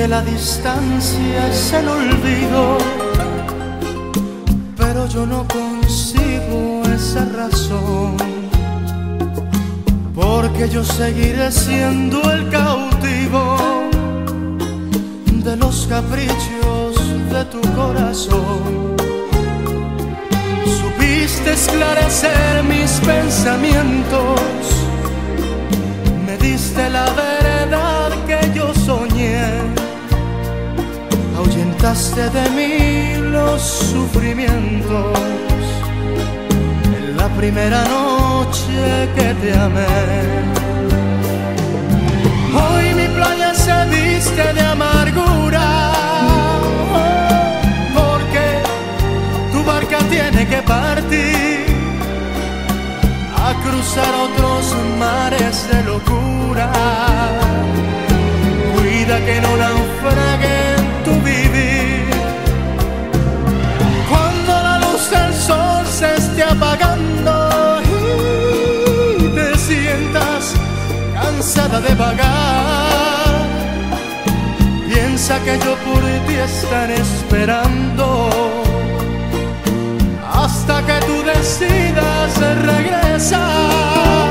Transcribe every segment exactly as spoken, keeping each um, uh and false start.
que la distancia es el olvido, pero yo no consigo esa razón, porque yo seguiré siendo el cautivo de los caprichos de tu corazón. Supiste esclarecer mis pensamientos, me diste la verdad que yo soñé, ahuyentaste de mí los sufrimientos en la primera noche que te amé. Hoy mi playa se viste de amargura, porque tu barca tiene que partir a cruzar otros mares de locura. Cuida que no naufrague en tu vivir. Cuando la luz del sol se esté apagando y te sientas cansada de vagar, piensa que yo por ti estaré esperando hasta que tú decidas regresar.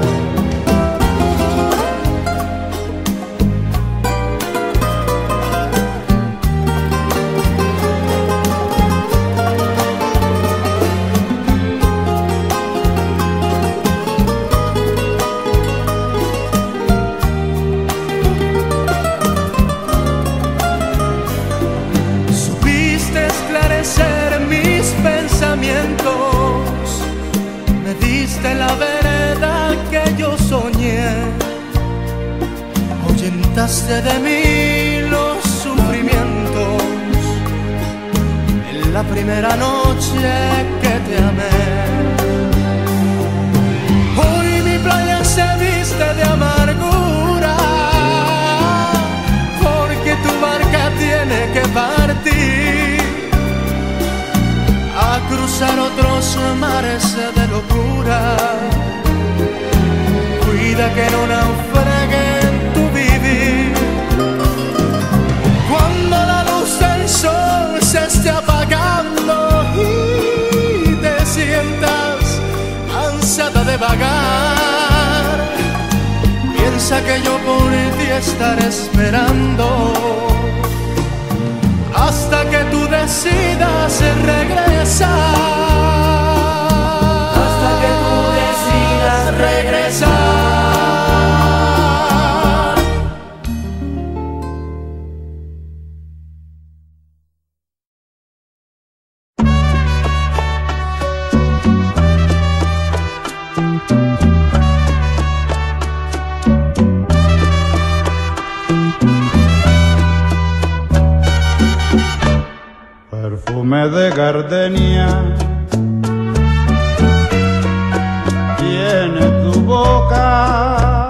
Me diste la verdad que yo soñé, ahuyentaste de mí los sufrimientos en la primera noche que te amé. Hoy mi playa se viste de amargura, porque tu barca tiene que partir a cruzar otros mares de locura. Cuida que no naufrague en tu vivir. Cuando la luz del sol se esté apagando y te sientas cansada de vagar, piensa que yo por ti estaré esperando hasta que tú decidas regresar. Hasta que tú decidas regresar. Perfume de gardenia tiene tu boca,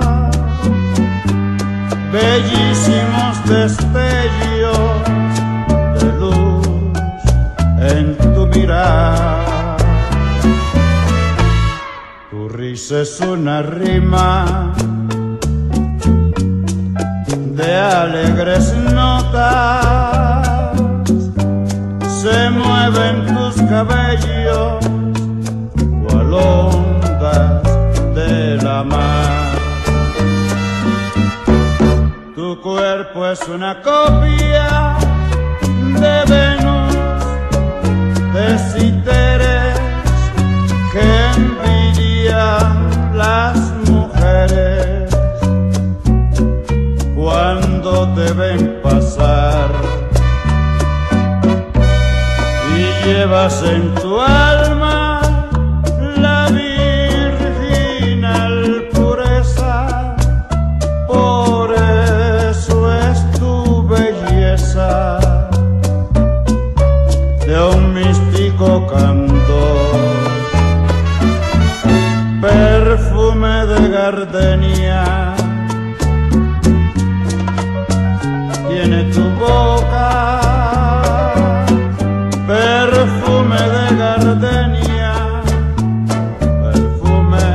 bellísimos destellos de luz en tu mirar. Tu risa es una rima de alegres notas, se mueven tus cabellos cual ondas de la mar. Tu cuerpo es una copia de Venus, de Citeres que envidian las mujeres cuando te ven pasar. Llevas en tu alma la virginal pureza, por eso es tu belleza de un místico candor. Perfume de gardenia tiene tu boca, perfume de gardenia, perfume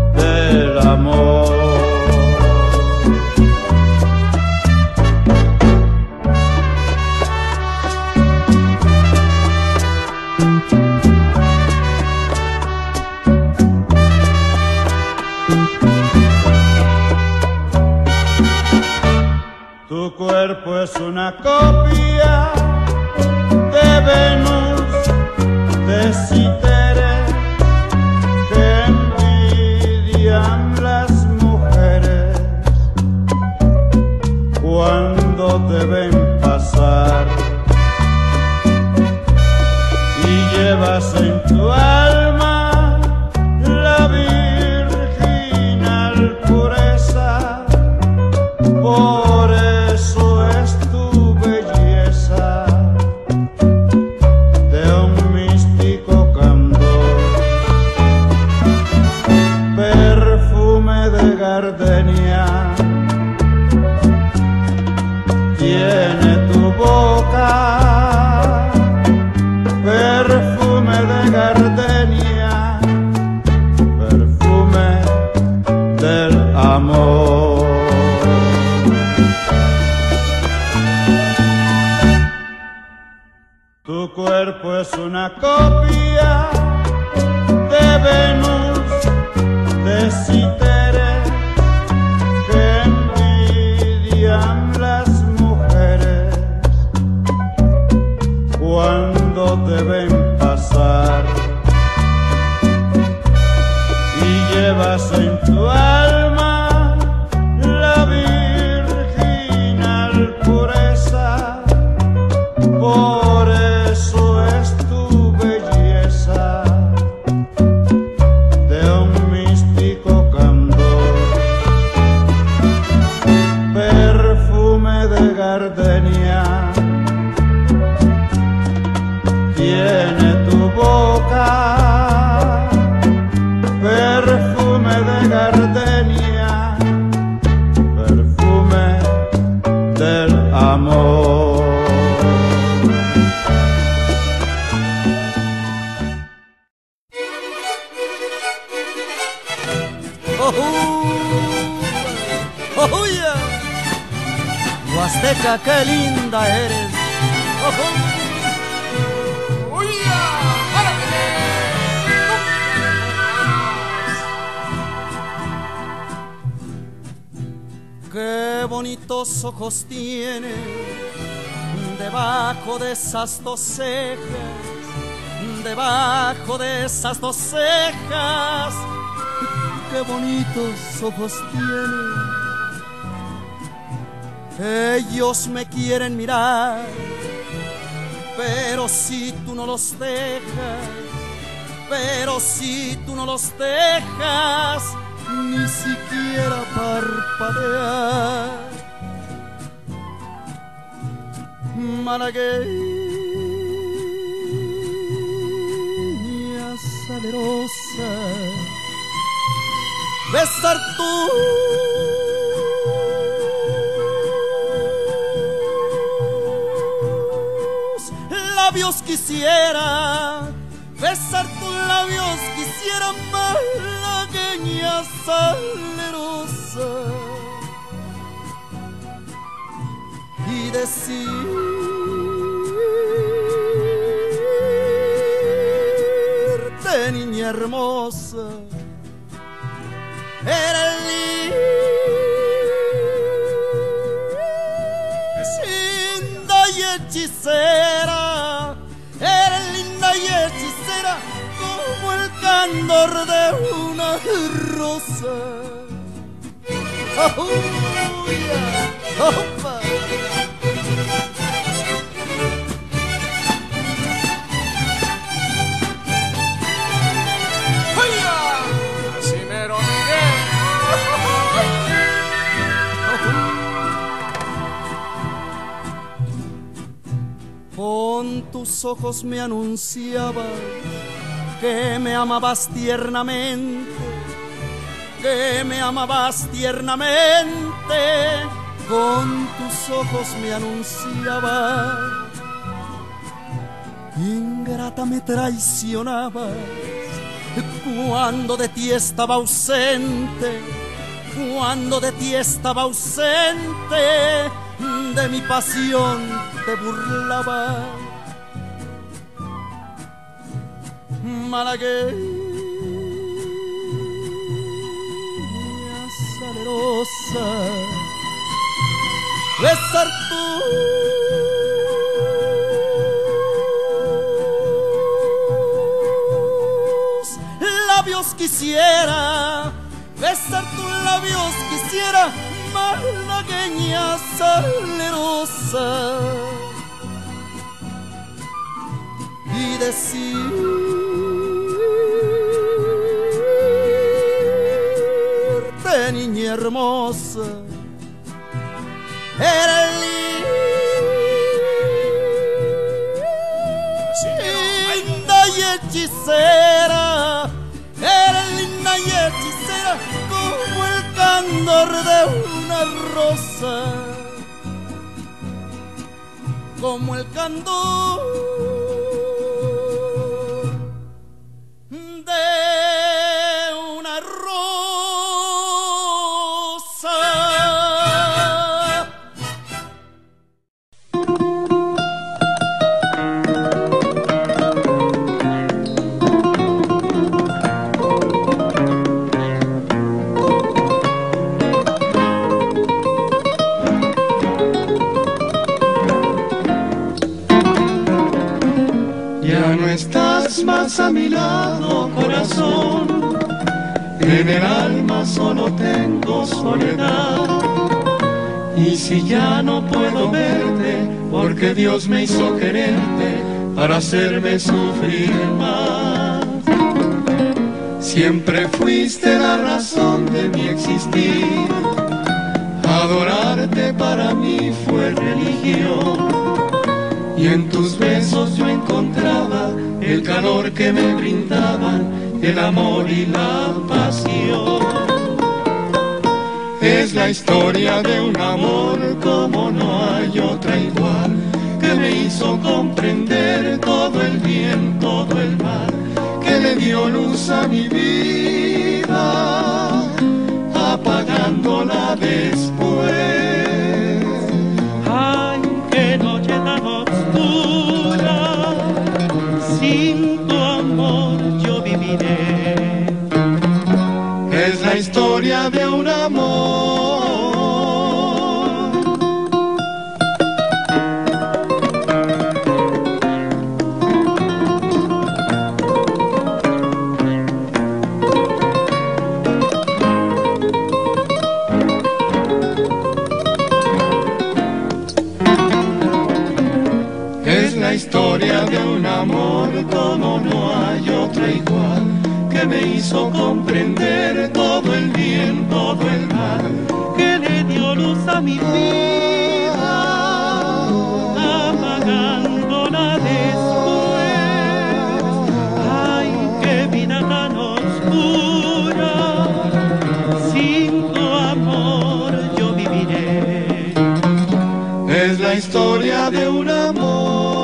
del amor. Tu cuerpo es una copia de Venus, de Citere, que envidian las mujeres cuando te ven pasar, y llevas en tu alma la virginal pureza. Por eso es tu belleza de un místico candor, perfume de gardenia tiene tu boca, perfume de gardenia, perfume del amor. Tu cuerpo es una copia de Venus, de Citere, que envidian las mujeres cuando te ven pasar, y llevas en tu alma la virginal pureza. Por eso es tu belleza de un místico candor, perfume de gardenia tiene tu boca, perfume de gardenia, perfume del amor. ¡Oh, yeah! Huasteca, qué linda eres. ¡Oh, oh! ¡Qué bonitos ojos tienes debajo de esas dos cejas! Debajo de esas dos cejas, qué bonitos ojos tienes. Ellos me quieren mirar, pero si tú no los dejas, pero si tú no los dejas, ni siquiera parpadear. Malagueña salerosa, besar tus labios quisiera, besar tus labios quisiera, malagueña salerosa, y decirte, niña hermosa, eres linda y hechicera, eres linda y hechicera como el candor de una rosa. Oh, yeah. Opa. Con tus ojos me anunciabas que me amabas tiernamente, que me amabas tiernamente. Con tus ojos me anunciabas, ingrata me traicionabas cuando de ti estaba ausente, cuando de ti estaba ausente. De mi pasión te burlaba, malagueña salerosa, besar tus labios quisiera, besar tus labios quisiera, malagueña salerosa, y decirte, niña hermosa, eres linda y hechicera, eres linda y hechicera como el candor de una rosa, como el candor de una rosa. Ya no estás más a mi lado, corazón, en el alma solo tengo soledad. Y si ya no puedo verte, porque Dios me hizo quererte para hacerme sufrir más. Siempre fuiste la razón de mi existir, adorarte para mí fue religión. Y en tus besos yo encontraba el calor que me brindaban, el amor y la pasión. Es la historia de un amor como no hay otra igual, que me hizo comprender todo el bien, todo el mal, que le dio luz a mi vida, apagándola después. Ay, qué noche tan oscura, sin tu amor yo viviré. Es la historia de un amor. Es la historia de un amor como no hay otra igual, que me hizo comprender todo el bien, todo el mal, Que le dio luz a mi vida, apagándola después. Ay, qué vida tan oscura, sin tu amor yo viviré. es la historia de un amor.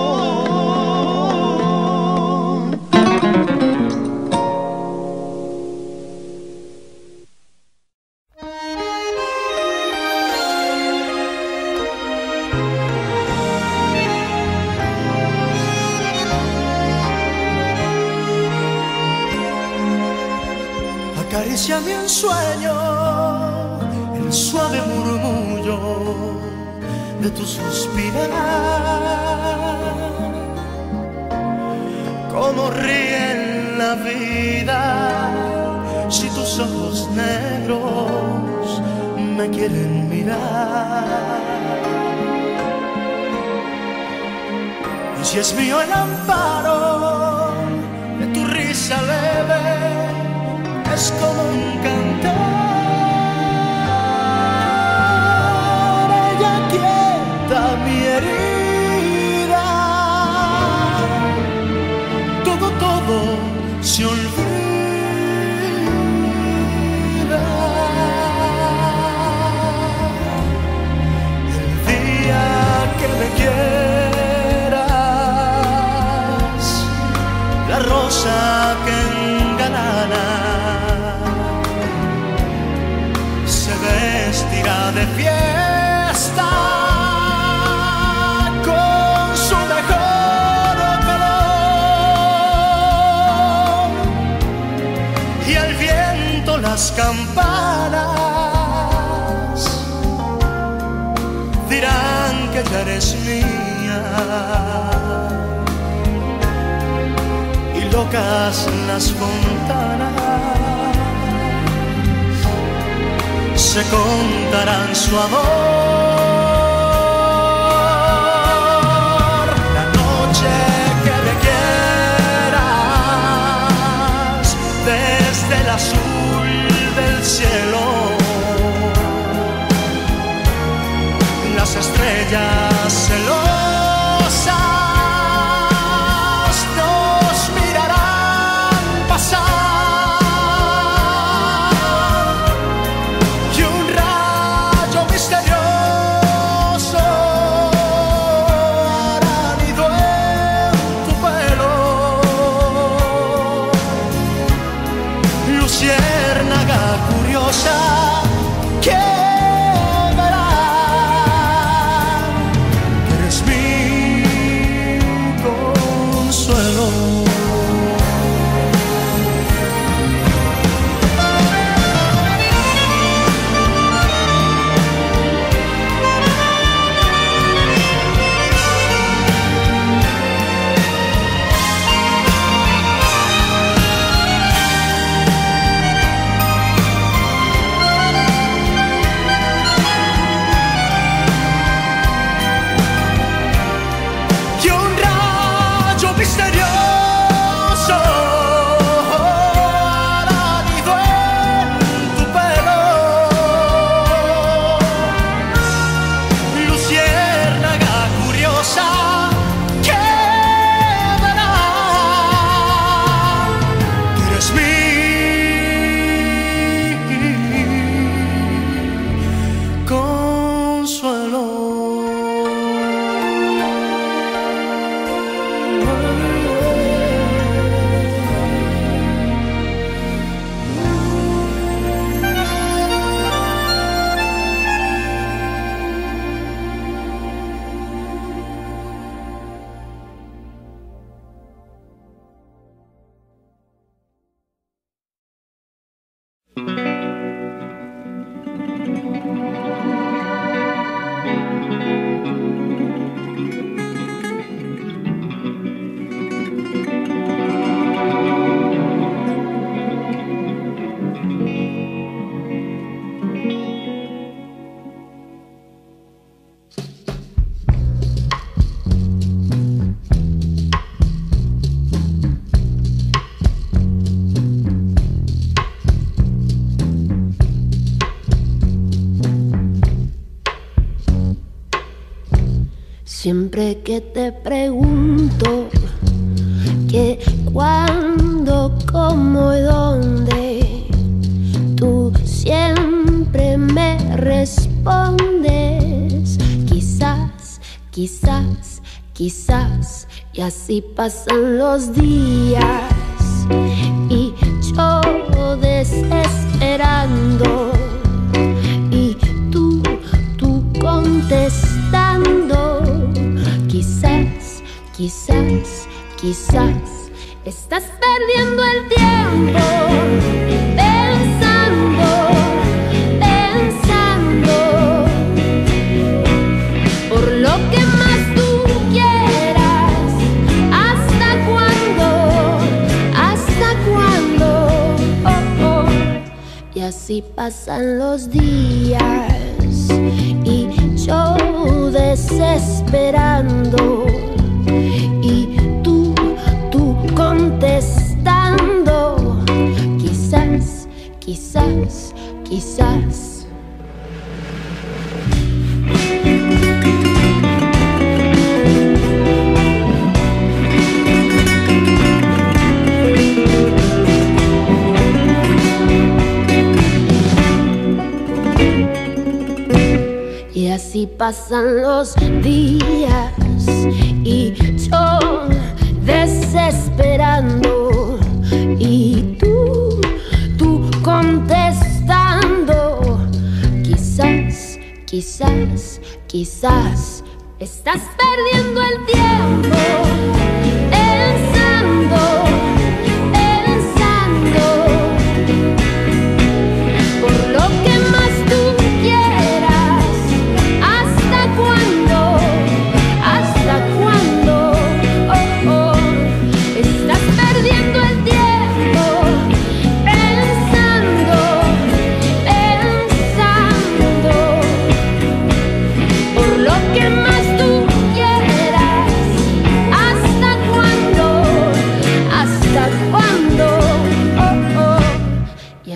Acaríciame en sueño el suave murmullo de tu suspirar, como ríe en la vida si tus ojos negros me quieren mirar. Y si es mío el amparo de tu risa leve, es como un cantar, ella quieta mi herida, todo, todo se olvida. El día que me quieras, la rosa que engalana vestirá de fiesta con su mejor color. las campanas dirán que ya eres mía, y locas las fontanas se contarán su amor. La noche que me quieras desde el azul del cielo, las estrellas celosas nos mirarán pasar, y un rayo misterioso hará nido en tu pelo. Luciérnaga curiosa que siempre que te pregunto qué, cuándo, cómo y dónde, tú siempre me respondes quizás, quizás, quizás. Y así pasan los días y yo desesperando y tú, tú contestando. Quizás, quizás, quizás estás perdiendo el tiempo pensando, pensando por lo que más tú quieras. ¿Hasta cuándo? ¿Hasta cuándo? Oh, oh. Y así pasan los días y yo desesperando y tú, tú contestando. Quizás, quizás, quizás. Y así pasan los días y yo desesperando y tú, tú contestando. Quizás, quizás, quizás estás perdiendo el tiempo pensando, pensando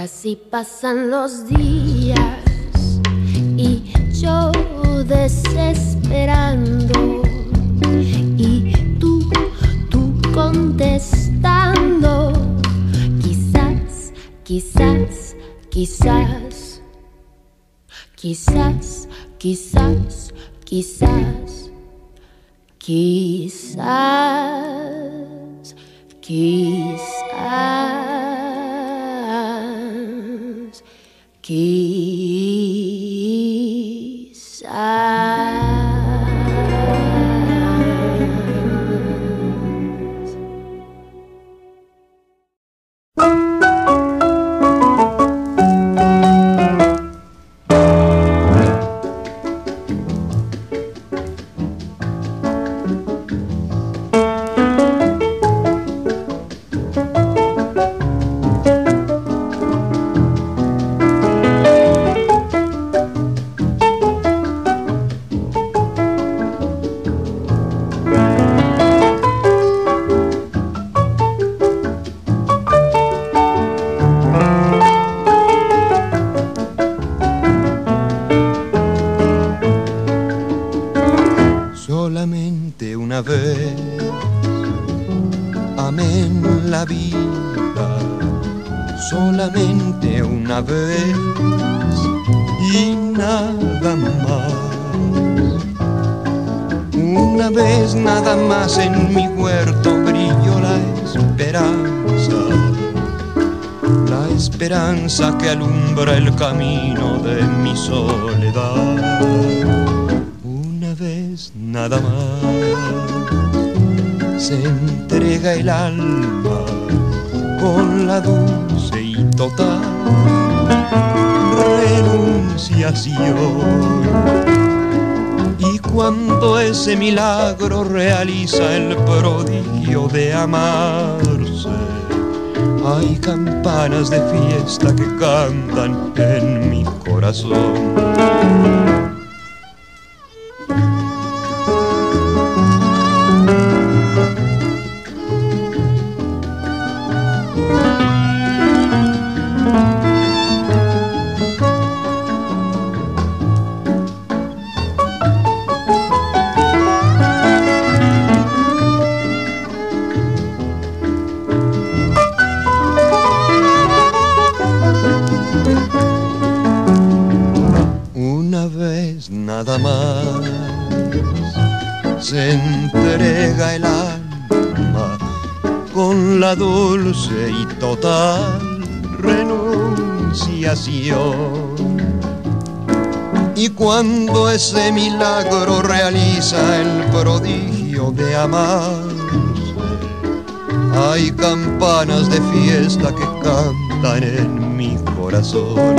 así pasan los días y yo desesperando y tú, tú contestando. Quizás, quizás, quizás, quizás, quizás, quizás, quizás, quizás, quizás. Solamente una vez y nada más. Una vez nada más en mi huerto brilló la esperanza, la esperanza que alumbra el camino de mi soledad. Una vez nada más se entrega el alma con la dulce y total renunciación. Y cuando ese milagro realiza el prodigio de amarse, hay campanas de fiesta que cantan en mi corazón. Nada más se entrega el alma con la dulce y total renunciación. Y cuando ese milagro realiza el prodigio de amarse, hay campanas de fiesta que cantan en mi corazón.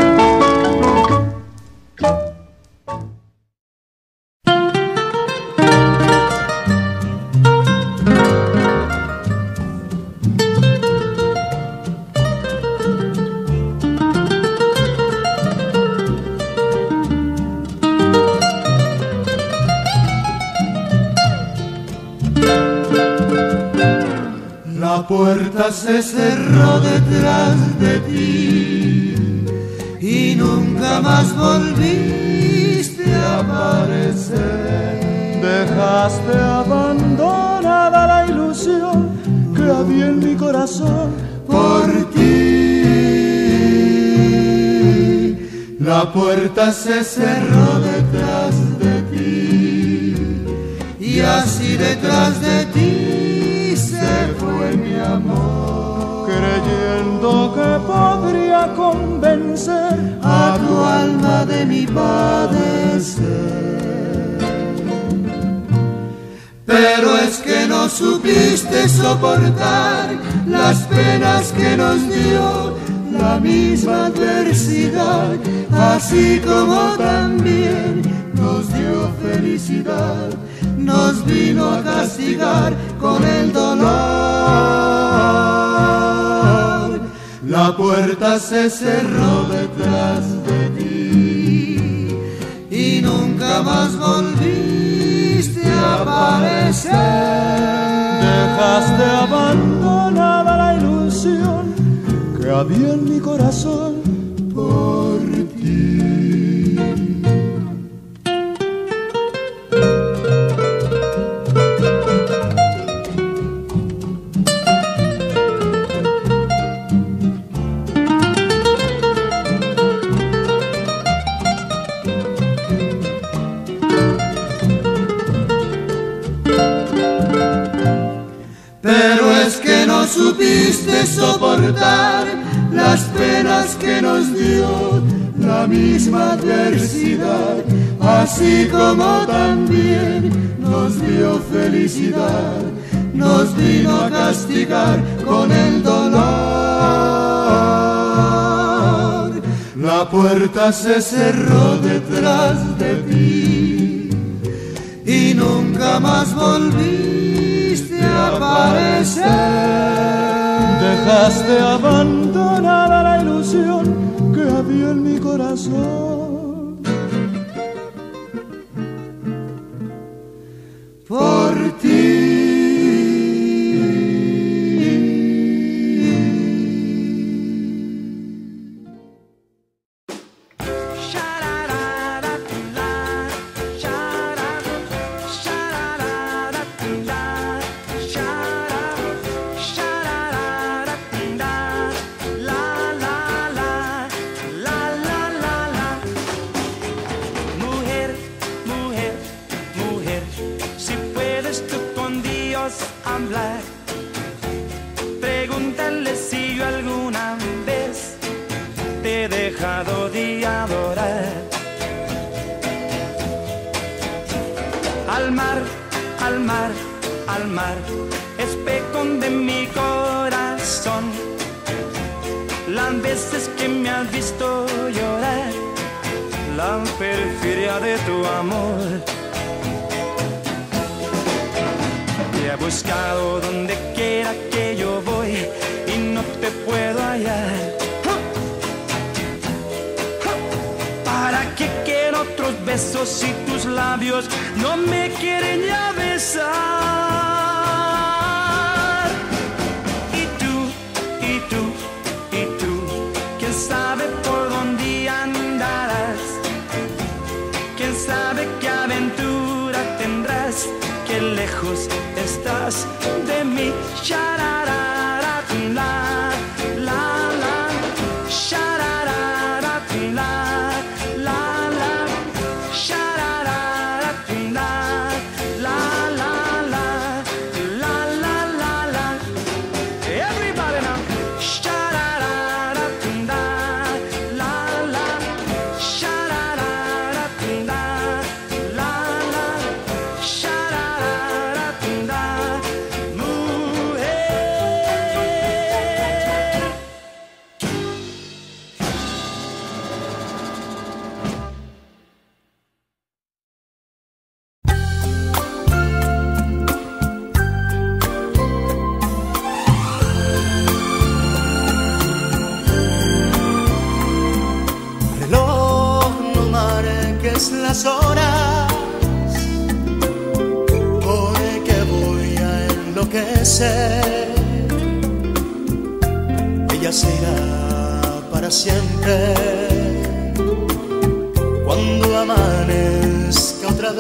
La puerta se cerró detrás de ti y nunca más volviste a aparecer. Dejaste abandonada la ilusión que había en mi corazón por ti. La puerta se cerró detrás de ti y así detrás de ti se fue mi amor, creyendo que podría convencer a tu alma de mi padecer. Pero es que no supiste soportar las penas que nos dio la misma adversidad, así como también nos dio felicidad, nos vino a castigar con el dolor. La puerta se cerró detrás de ti y nunca más volviste a aparecer. Dejaste abandonada la ilusión que va bien mi corazón por ti. Supiste soportar las penas que nos dio la misma adversidad, así como también nos dio felicidad, nos vino a castigar con el dolor. La puerta se cerró detrás de ti y nunca más volviste a aparecer. Dejaste abandonada la ilusión que había en mi corazón por ti. hablar. Pregúntale si yo alguna vez te he dejado de adorar. Al mar, al mar, al mar, espejo de mi corazón. Las veces que me has visto llorar, la perfidia de tu amor. Te he buscado donde quiera que yo voy y no te puedo hallar. ¿Para qué quiero otros besos si tus labios no me quieren ya besar? Y tú, y tú, y tú, quién sabe por dónde andarás, quién sabe qué aventura tendrás, qué lejos estás de mí. Shararara, la, la, la, shararara, la, la, la, shararara, la, la, la, la, la, la, la, la. Everybody now. Shararara, la, la, la, shararara, la, la, la, shararara, la, mujer. Reloj, no marques las horas, porque voy a enloquecer. Ella se irá para siempre cuando amanezca otra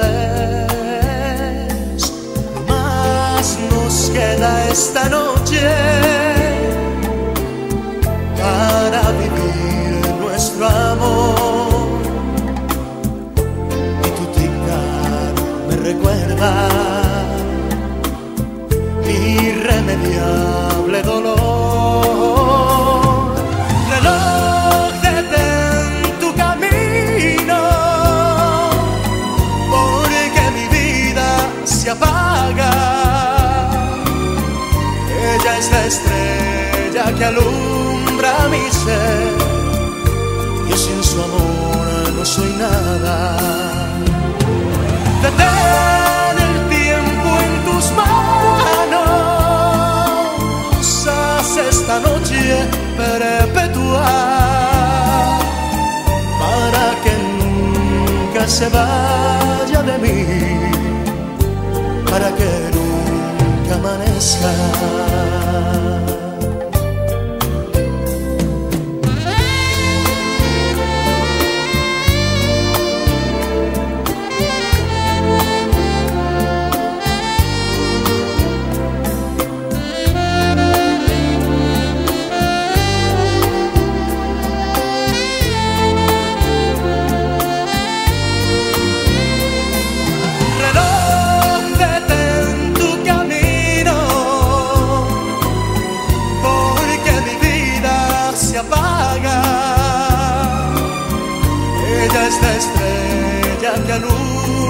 vez. Lo más nos queda esta noche para vivir nuestro amor. Y tu tic-tac me recuerda mi irremediable dolor. Reloj, detén tu camino, porque mi vida se apaga. Ella es la estrella que alumbra mi ser. Yo sin su amor no soy nada. Detén el tiempo en tus manos, haz esta noche perpetua para que nunca se vaya de mí, para que nunca amanezca.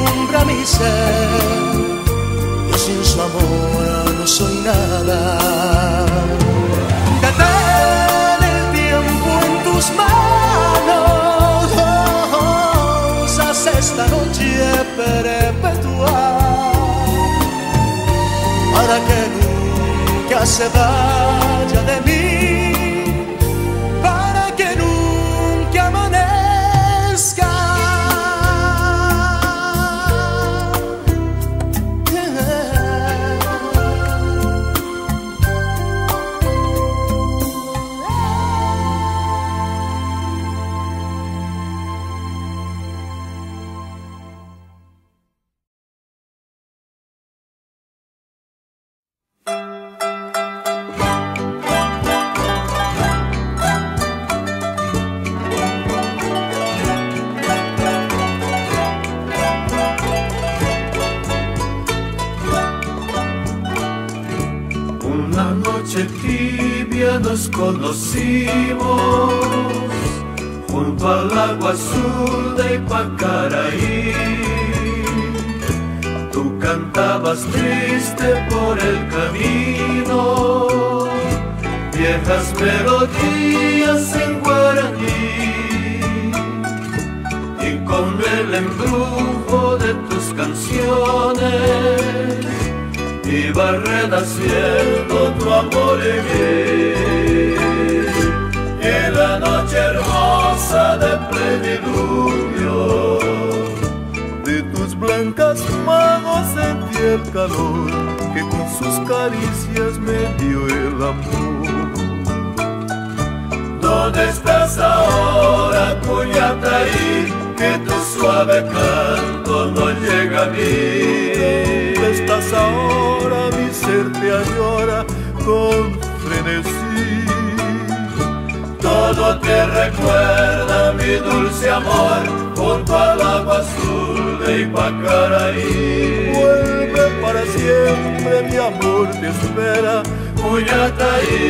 alumbra mi ser. Yo sin su amor no soy nada. Detén el tiempo en tus manos, haz esta noche perpetua, para que nunca se vaya de mí, para que nunca amanezca. Nos conocimos junto al agua azul de Ipacaraí. Tú cantabas triste por el camino, viejas melodías en guaraní, y con el embrujo de tus canciones iba renaciendo tu amor en mí. Y en la noche hermosa de plenilunio de tus blancas manos sentí el calor que con sus caricias me dio el amor. ¿Dónde estás ahora, Cuyataí? Que tu suave canto no llega a mí. ¿Dónde estás ahora? Mi ser te añora con frenesí. Todo te recuerda mi dulce amor junto al agua azul de Ipacaraí. Vuelve para siempre, mi amor te espera, Cuyataí.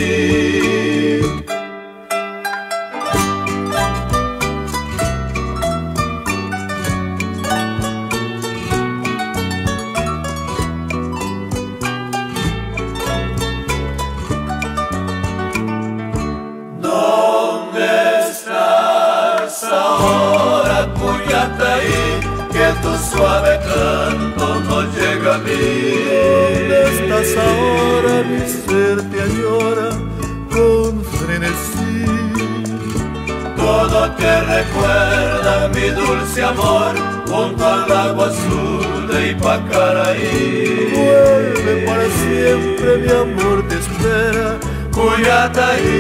Que tu suave canto no llega a mí. ¿Dónde estás ahora? Mi ser te añora con frenesí. Todo te recuerda mi dulce amor junto al agua azul de Ipacaraí. Vuelve para siempre, mi amor te espera, Cuyataí.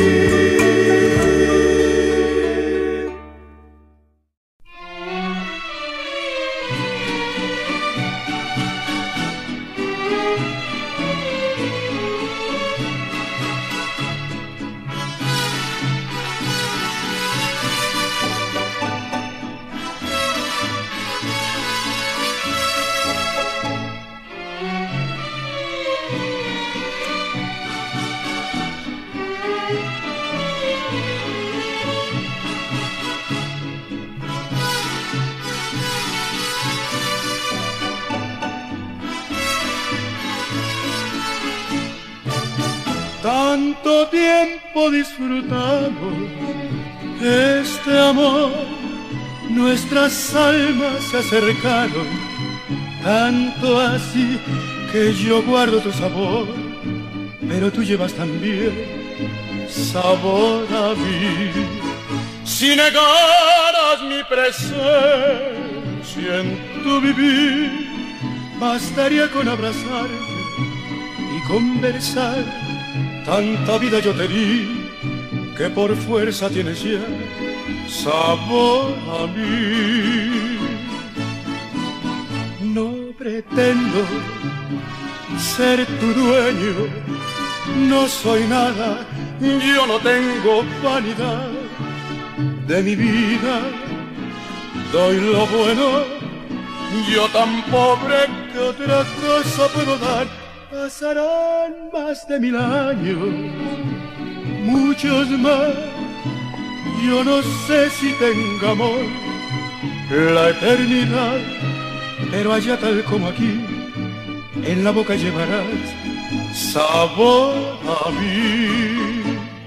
Tanto tiempo disfrutamos este amor, nuestras almas se acercaron, tanto así que yo guardo tu sabor, pero tú llevas también sabor a mí. Si negaras mi presencia en tu vivir, bastaría con abrazarte y conversar. Tanta vida yo te di, que por fuerza tienes ya sabor a mí. No pretendo ser tu dueño, no soy nada, yo no tengo vanidad de mi vida. Doy lo bueno, yo tan pobre que otra cosa puedo dar. Pasarán más de mil años, muchos más, yo no sé si tenga amor, la eternidad, pero allá tal como aquí, en la boca llevarás sabor a mí.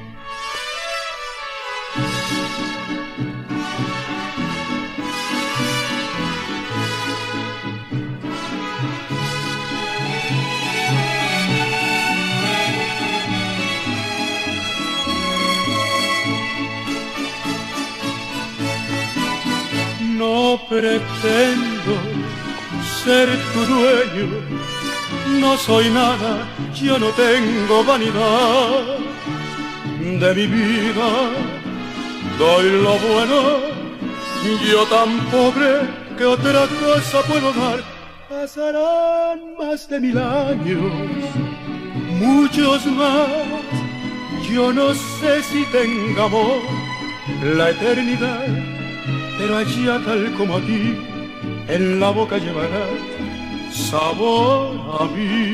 No pretendo ser tu dueño, no soy nada, yo no tengo vanidad de mi vida, doy lo bueno, yo tan pobre que otra cosa puedo dar. Pasarán más de mil años, muchos más, yo no sé si tenga amor la eternidad, pero allá tal como aquí, en la boca llevará sabor a mí,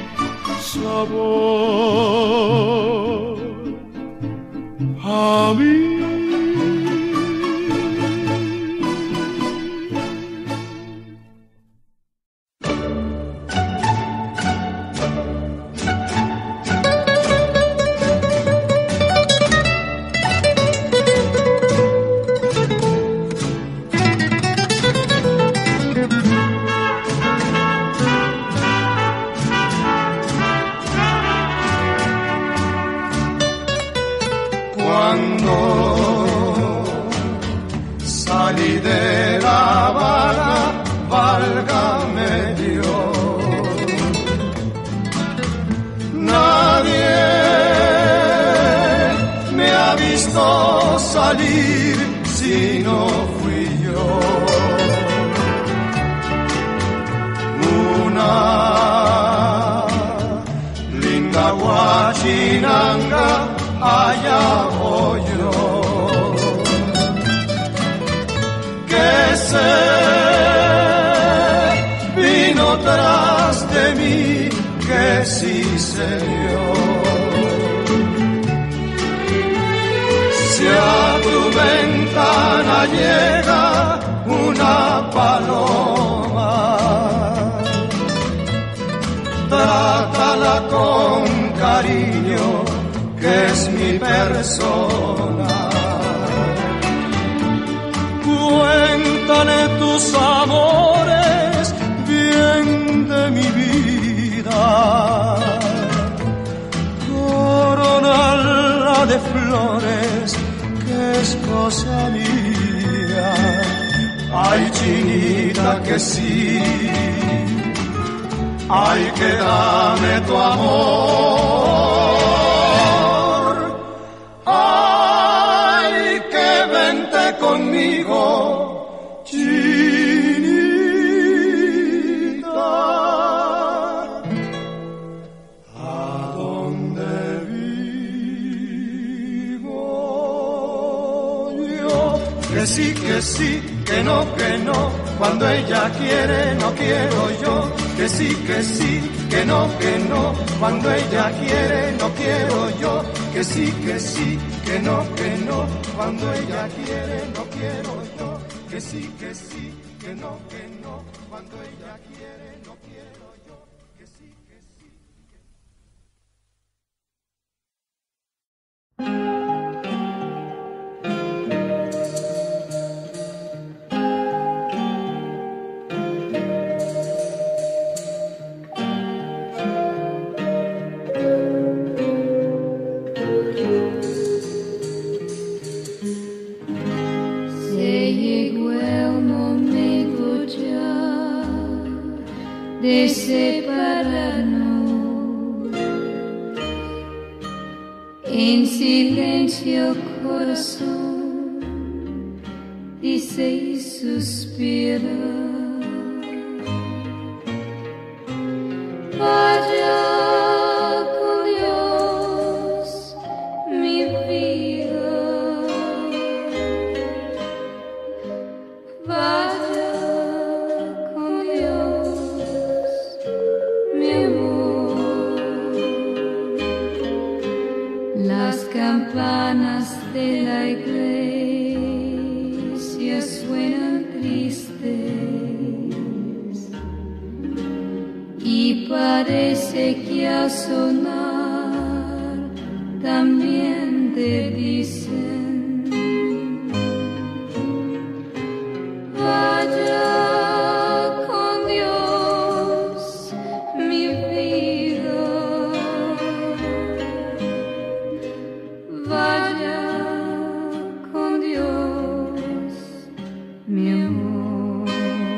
sabor a mí. Salir si no fui yo. Una linda guachinanga, allá voy yo. Que se vino tras de mí, que sí se dio. Si a tu ventana llega una paloma, trátala con cariño, que es mi persona. Cuéntale tus amores, bien de mi vida. Coronala de flores, es cosa mía, ay chinita que sí, ay que dame tu amor, ay que vente conmigo, chinita, a donde que sí, que sí, que no, que no, cuando ella quiere no quiero yo, que sí, que sí, que no, que no, cuando ella quiere no quiero yo, que sí, que sí, que no, que no, cuando ella quiere no quiero yo, que sí, que sí, que no, que no, cuando ella quiere no quiero yo, que sí, que sí. De separarnos, en silencio corazón dice y suspira. Vaya con Dios mi vida, vaya con Dios mi amor. Las campanas de la iglesia suenan tristes y parece que a sonar también te dicen vaya con Dios mi vida, vaya con Dios mi amor.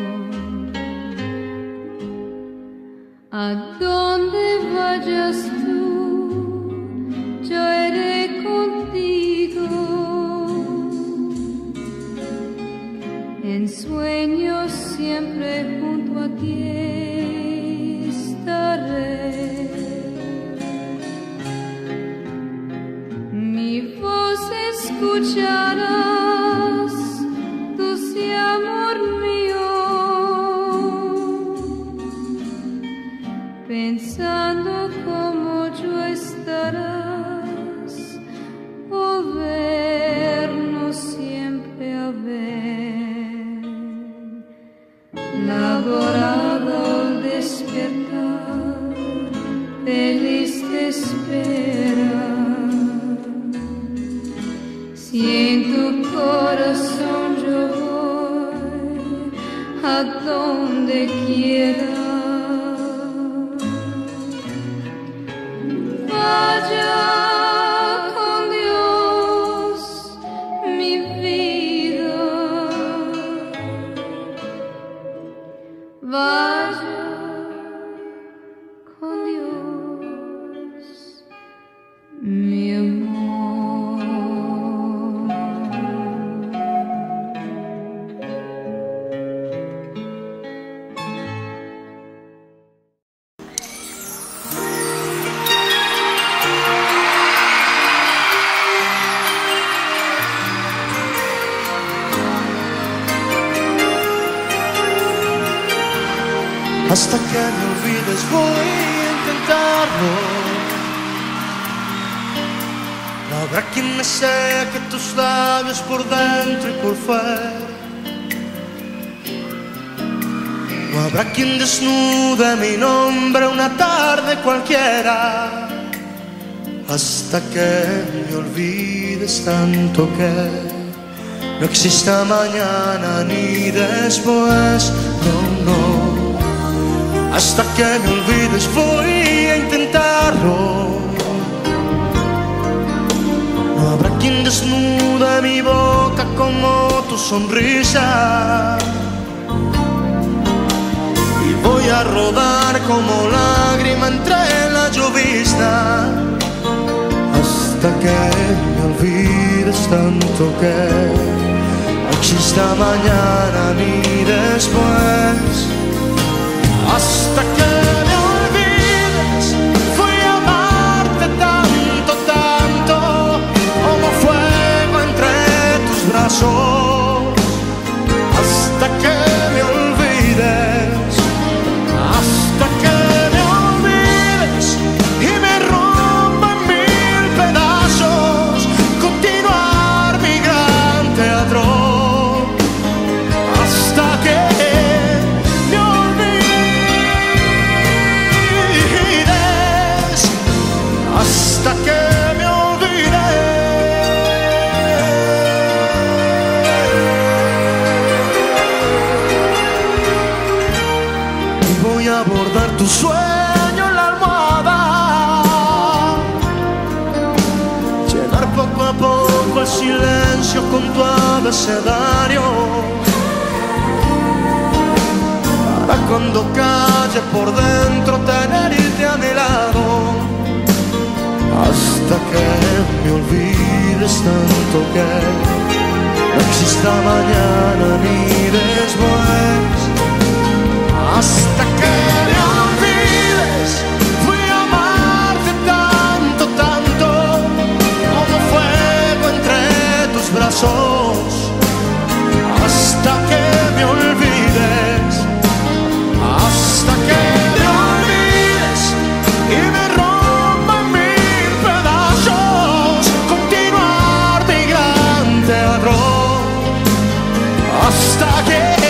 A donde vayas tú, yo iré contigo. En sueños siempre junto a ti estaré. Mi voz escucharás, dulce amor mío, pensando como yo estarás, volvernos siempre a ver. La dorada al despertar, feliz te espera. Si en tu corazón yo voy, a donde quiera. Vaya con Dios mi vida, vaya con Dios mi amor. Hasta que me olvides voy a intentarlo. No habrá quien me seque tus labios por dentro y por fuera. No habrá quien desnude mi nombre una tarde cualquiera. Hasta que me olvides tanto que no exista mañana ni después. No, no. Hasta que me olvides voy a intentarlo. No habrá quien desnude mi boca como tu sonrisa. Y voy a rodar como lágrima entre la llovizna. Hasta que me olvides tanto que no exista mañana ni después. Hasta que me olvides voy a amarte tanto, tanto como fuego entre tus brazos. Hasta que me olvides, hasta que me olvides y me rompa en mil pedazos. Continuar mi gran teatro hasta que hasta que me olvide. Y voy a abordar tu sueño en la almohada, llenar poco a poco el silencio con tu abecedario, para cuando calle por dentro tenerte a mi lado. Hasta que me olvides tanto que no exista mañana ni después. Hasta que me olvides voy a amarte tanto, tanto como fuego entre tus brazos. Hasta que me olvides, hasta que me olvides y me rompa en mil pedazos. Continuar mi gran teatro hasta que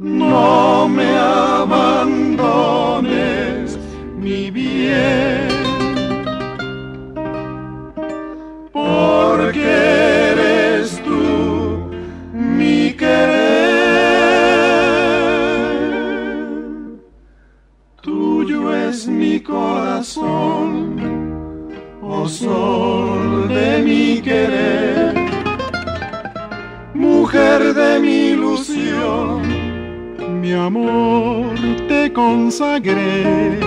no me abandones, mi bien, porque eres tú mi querer. Tuyo es mi corazón, oh sol de mi querer, mujer de mi ilusión, mi amor te consagré.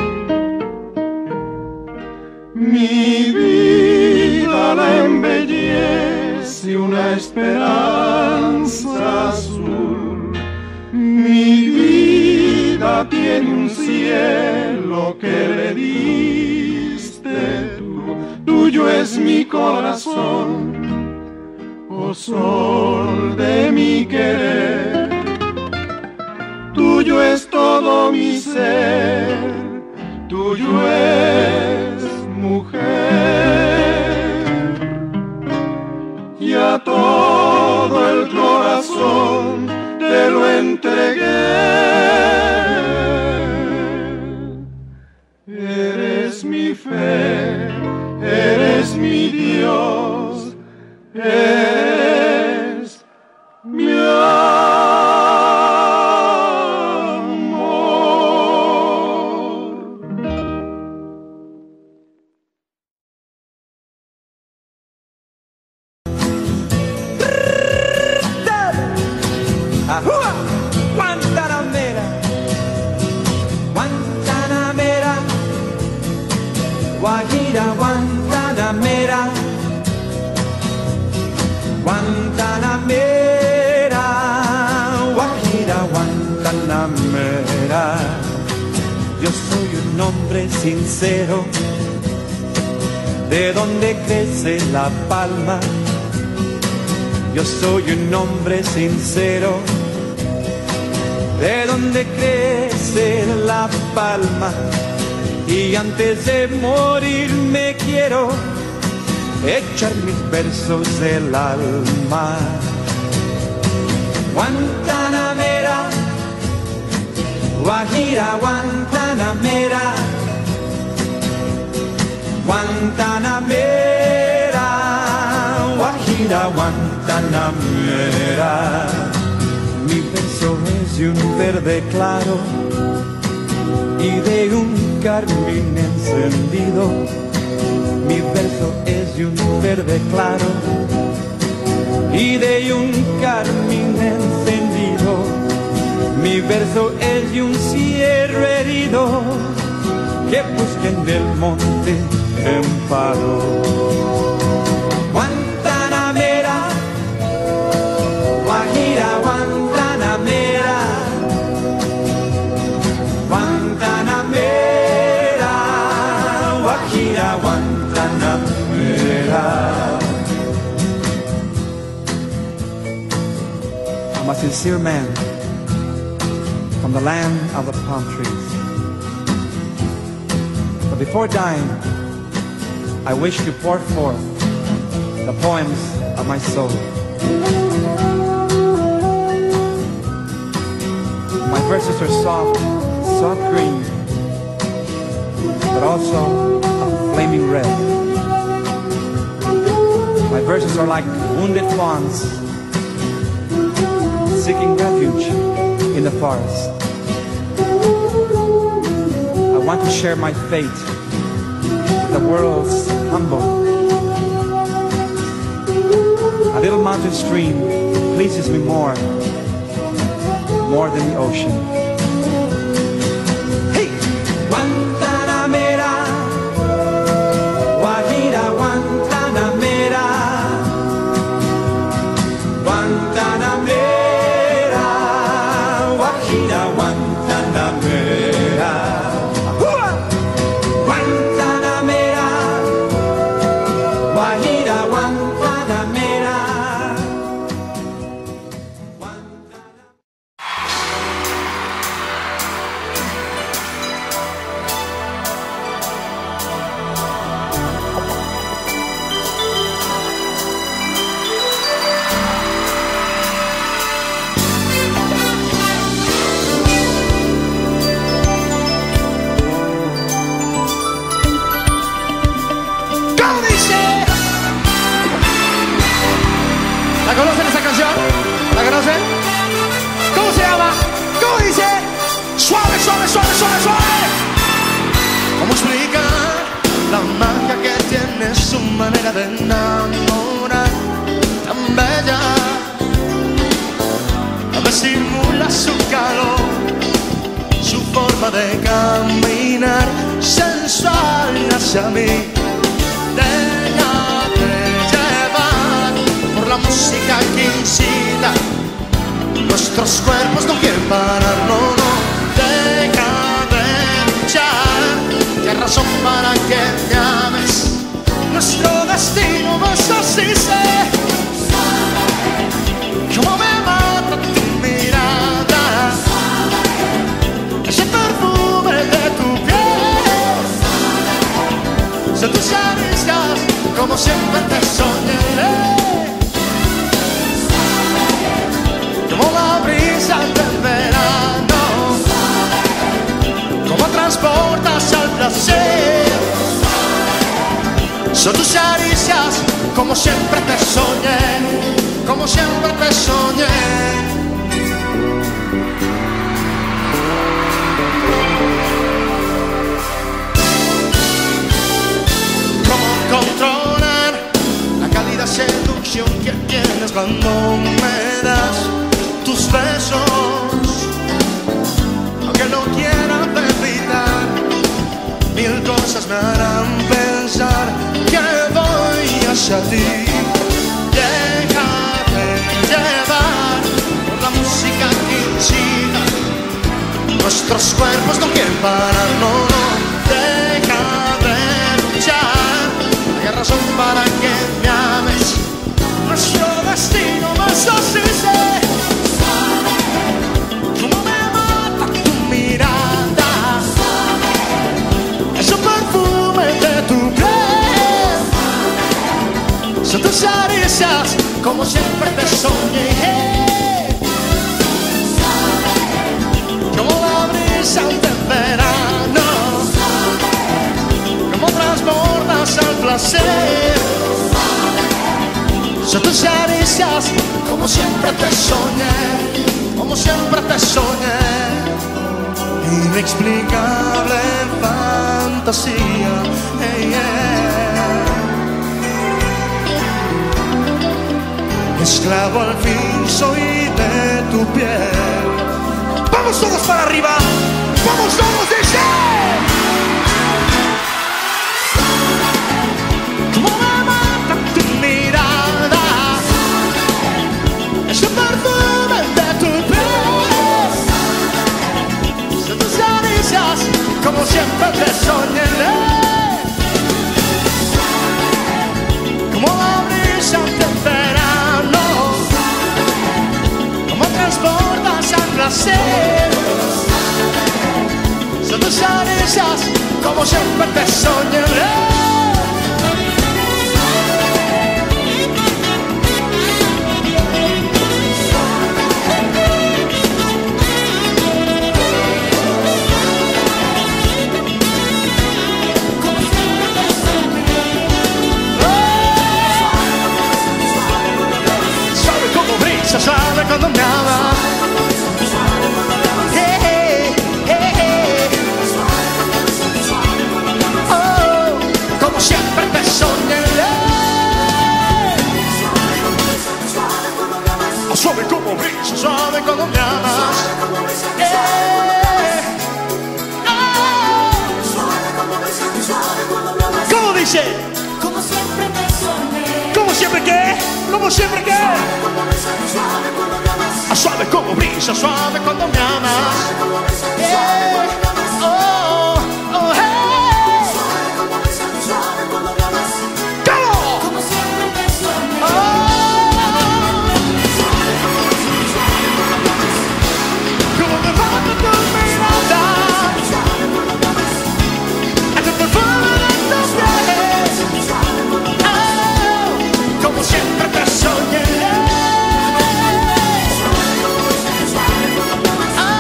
Mi vida la embellece una esperanza azul. Mi vida tiene un cielo que le diste tú. Tuyo es mi corazón, oh sol de mi querer. Tuyo es todo mi ser, tuyo es mujer, y a todo el corazón te lo entregué. Eres mi fe, eres mi Dios, eres mi amor. Ajúa, Guantanamera, Guantanamera, Guajira, Guantanamera, Guantanamera, Guajira, Guantanamera. Yo soy un hombre sincero, de donde crece la palma. Yo soy un hombre sincero, de donde crece la palma, y antes de morir me quiero echar mis versos del alma. Guantanamera, Guajira, Guantanamera, Guantanamera, Guajira, Guantanamera. Mi verso es de un verde claro y de un carmín encendido. Mi verso es de un verde claro y de un carmín encendido. Mi verso es de un cierro herido que busca en el monte amparo. Guantanamera, Guajira, Guantanamera, Guantanamera, Guajira, Guantanamera. I'm a sincere man from the land of the palm trees. But before dying, I wish to pour forth the poems of my soul. My verses are soft, soft green, but also a flaming red. My verses are like wounded fawns seeking refuge in the forest. I want to share my fate with the world's humble. A little mountain stream pleases me more, more than the ocean. Hey! Guantanamera, Guajira, Guantanamera, Guantanamera, Guajira, Guantanamera. Ajúa! Guantanamera, Guajira, Guantanamera. 「 manera de enamorar tan bella, a veces simula su calor, su forma de caminar sensual hacia mí. Déjate llevar por la música que incita, nuestros cuerpos no quieren parar, no, no. Deja de luchar, que hay razón para que me ames. Nuestro destino no es así, sé cómo me mata tu mirada, ese perfume de tu piel, sé tus caricias como siempre te soñé, como la brisa del verano, como transportas al placer. Son tus caricias como siempre te soñé, como siempre te soñé. ¿Cómo controlar la cálida seducción que tienes cuando me das tus besos? Aunque no quiera evitar, mil cosas me harán pensar que voy hacia ti. Déjate llevar por la música que incita, nuestros cuerpos no quieren parar, no, no. Deja de luchar, hay razón para que me ames. Nuestro destino no es así, sé cómo me mata tu mirada, ese perfume de tu piel, son tus caricias como siempre te soñé, como la brisa del verano, como transbordas al placer. Son tus caricias como siempre te soñé, como siempre te soñé. Inexplicable fantasía, hey, yeah. Esclavo al fin soy de tu piel. Vamos todos para arriba, vamos todos, dice. Como me mata tu mirada, ese perfume de tu piel, son tus caricias como siempre te soñé, como la brisa del verano, como transportas al placer. Son tus caricias como siempre te soñé. Suave cuando me amas, hey, hey, hey, hey. Oh, como siempre te soñé. Suave como brisa, suave cuando me amas, hey. Oh. ¿Cómo dice? Como siempre te soñé. ¿Cómo siempre qué? ¿Cómo siempre qué? A suave como brisa, suave cuando me amas. Yeah. Oh, oh, hey. ¿Cómo? Como siempre te soñé. Oh. Como me mata tu mirada, ese perfume de tu piel. Oh, como siempre te soñé. Oh.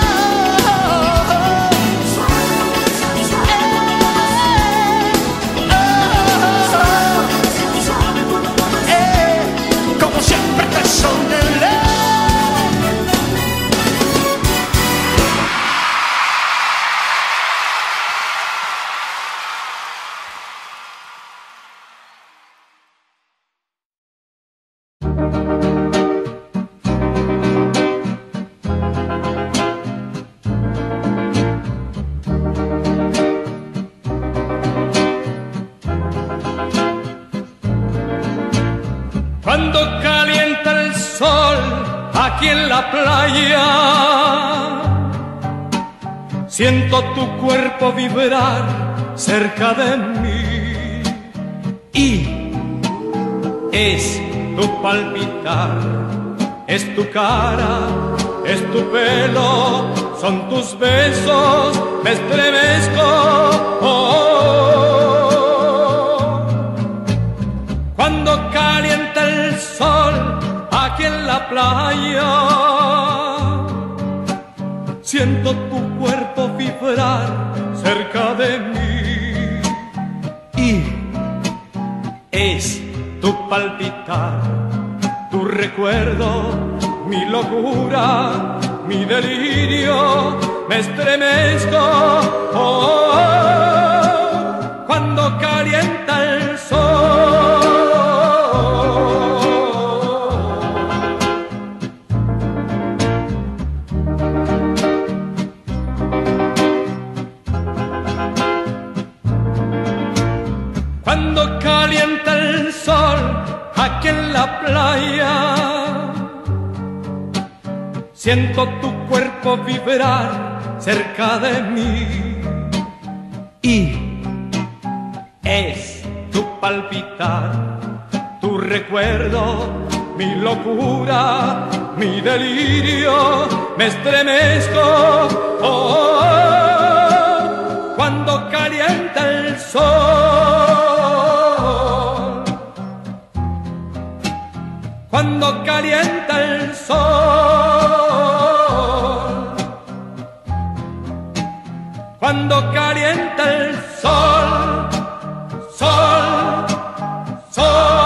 la playa. Siento tu cuerpo vibrar cerca de mí y es tu palpitar, es tu cara, es tu pelo, son tus besos, me estremezco. Oh, oh, oh. Cuando calienta el sol aquí en la playa, siento tu cuerpo vibrar cerca de mí y es tu palpitar, tu recuerdo, mi locura, mi delirio, me estremezco. Oh, oh, oh, cuando calienta el sol. Cuando calienta el sol aquí en la playa, siento tu cuerpo vibrar cerca de mí y es tu palpitar, tu recuerdo, mi locura, mi delirio, me estremezco. Oh, oh, oh, cuando calienta el sol. Cuando calienta el sol, cuando calienta el sol, sol, sol.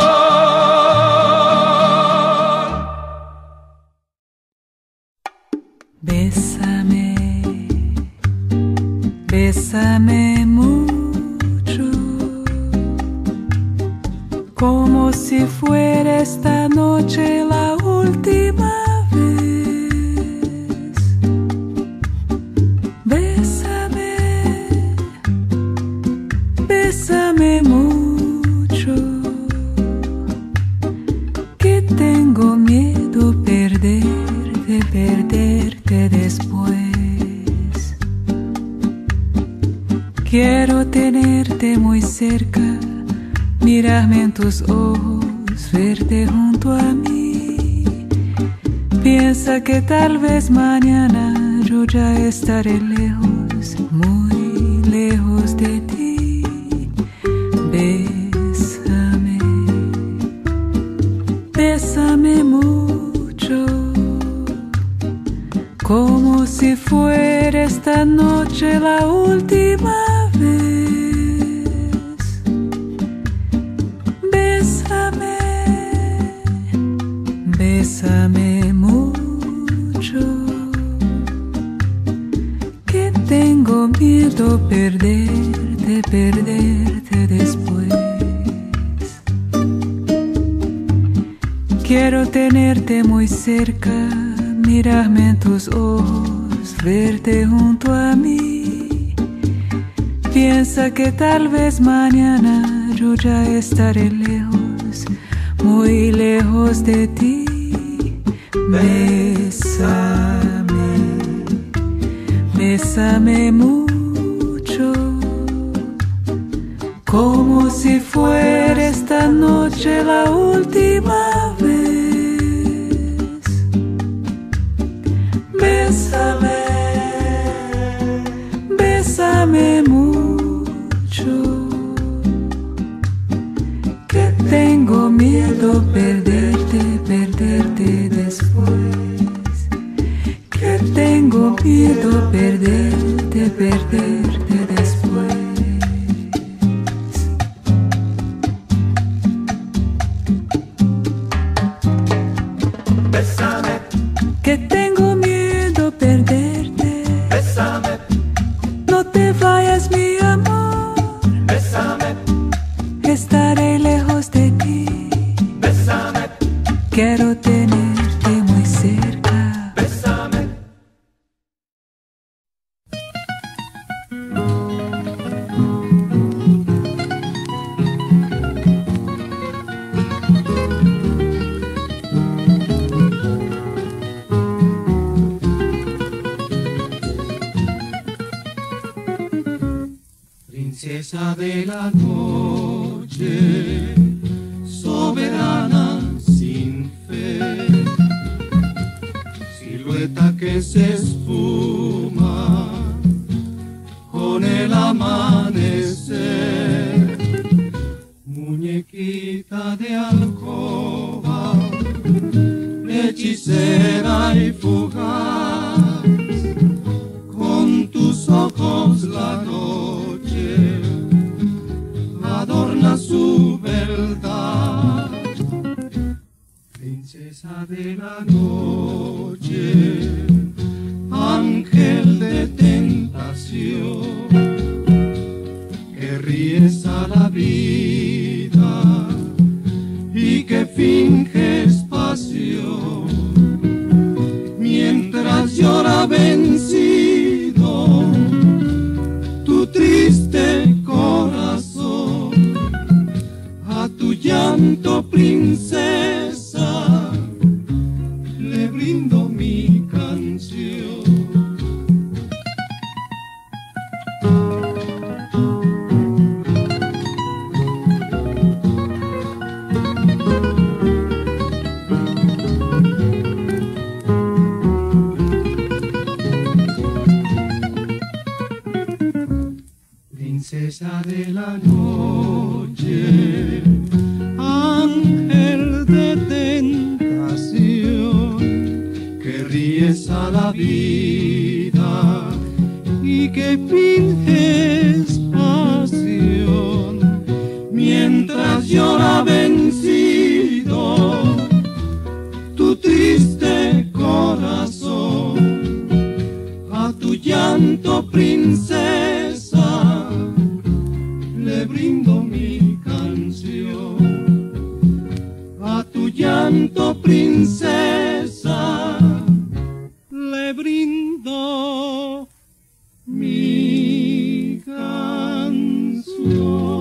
Bésame, bésame mucho, como si fuera esta noche la última vez. Bésame, bésame mucho, que tengo miedo perderte, perderte después. Quiero tenerte muy cerca, mirarme en tus ojos, verte junto a mí. Piensa que tal vez mañana yo ya estaré lejos, muy lejos de ti. Bésame, bésame mucho, como si fuera esta noche la última vez. Bésame, bésame mucho, que tengo miedo perderte, perderte después. Quiero tenerte muy cerca, mirarme en tus ojos, verte junto a mí. Piensa que tal vez mañana yo ya estaré lejos, muy lejos de ti. Bésame, bésame mucho, como si fuera esta noche la última vez. Bésame, bésame mucho, que tengo miedo perderte, perderte después. Que tengo miedo perderte, perderte después. Bésame, Que tengo miedo perderte. bésame, No te vayas, mi amor, bésame, estaré lejos de ti. bésame, Quiero tenerte muy cerca. bésame. princesa de la noche, soberana sin fe, silueta que se esfuma con el amanecer, muñequita de alcoba, hechicera y fugaz, con tus ojos la noche adorna su verdad. Princesa de la noche, ángel de tentación, que ríes a la vida y que finges pasión, mientras llora vencido tu triste corazón. A tu llanto, princesa, le brindo mi canción. Princesa de la noche, ángel de tentación, que ríes a la vida y que finges pasión, mientras llora vencido tu triste corazón. A tu llanto, princesa, le brindo mi canción. A tu llanto, princesa, le brindo mi canción.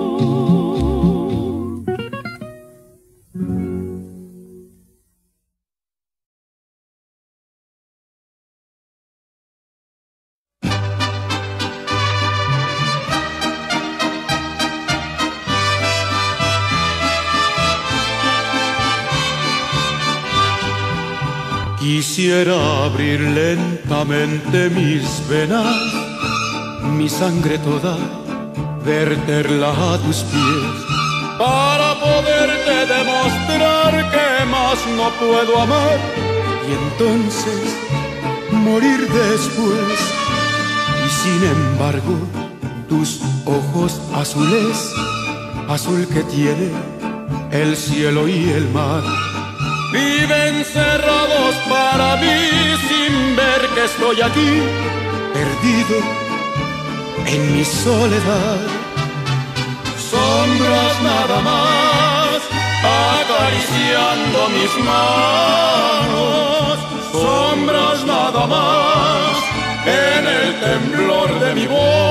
Quisiera abrir lentamente mis venas, mi sangre toda, verterla a tus pies, para poderte demostrar que más no puedo amar, y entonces morir después. Y sin embargo, tus ojos azules, azul que tiene el cielo y el mar, viven cerrados para mí sin ver que estoy aquí, perdido en mi soledad. Sombras nada más, acariciando mis manos. Sombras nada más, en el temblor de mi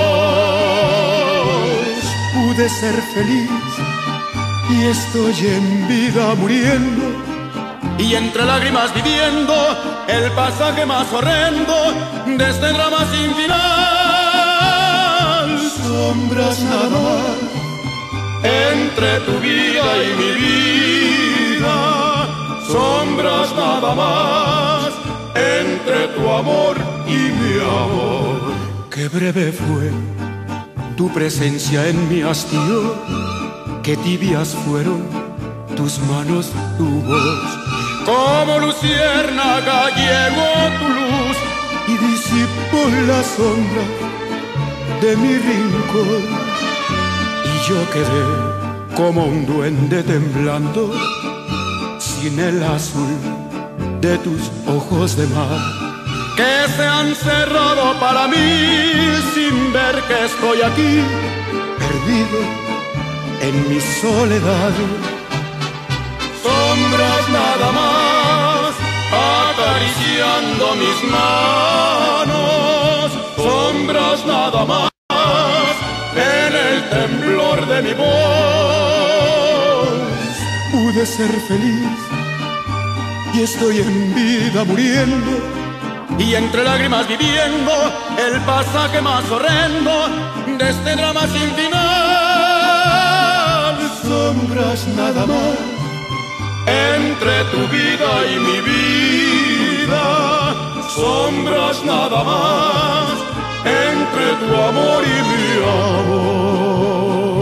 voz. Pude ser feliz y estoy en vida muriendo, y entre lágrimas viviendo el pasaje más horrendo de este drama sin final. Sombras nada más entre tu vida y mi vida. Sombras nada más entre tu amor y mi amor. Qué breve fue tu presencia en mi hastío, qué tibias fueron tus manos, tu voz. Como luciérnaga llegó tu luz y disipó la sombra de mi rincón, y yo quedé como un duende temblando sin el azul de tus ojos de mar, que se han cerrado para mí sin ver que estoy aquí, perdido en mi soledad. Sombras nada más, acariciando mis manos. Sombras nada más, en el temblor de mi voz. Pude ser feliz y estoy en vida muriendo, y entre lágrimas viviendo el pasaje más horrendo de este drama sin final. Sombras nada más entre tu vida y mi vida, sombras nada más entre tu amor y mi amor.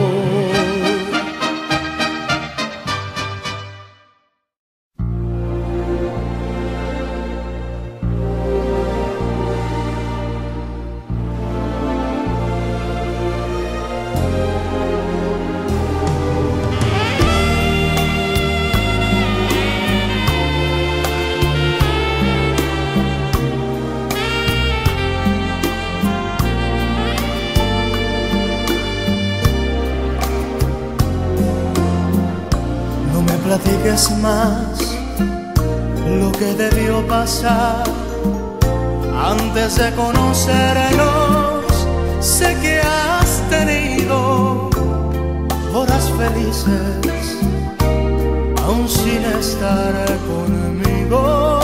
Platiques más lo que debió pasar antes de conocernos. Sé que has tenido horas felices aún sin estar conmigo.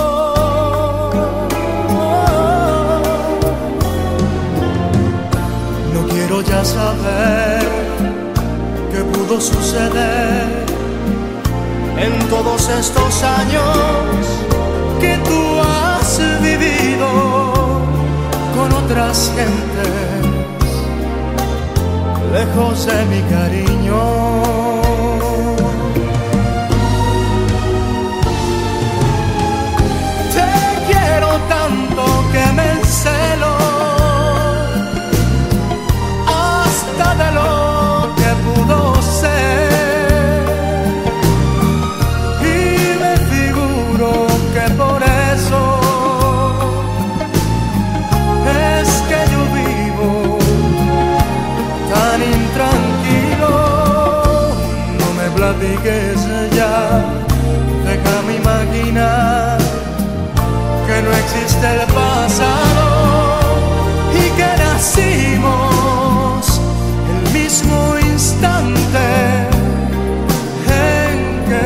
No quiero ya saber qué pudo suceder en todos estos años que tú has vivido con otras gentes, lejos de mi cariño. Te quiero tanto que me encelo hasta de lo que pudo ser. Por eso es que yo vivo tan intranquilo. No me platiques ya, déjame imaginar que no existe el pasado y que nacimos el mismo instante en que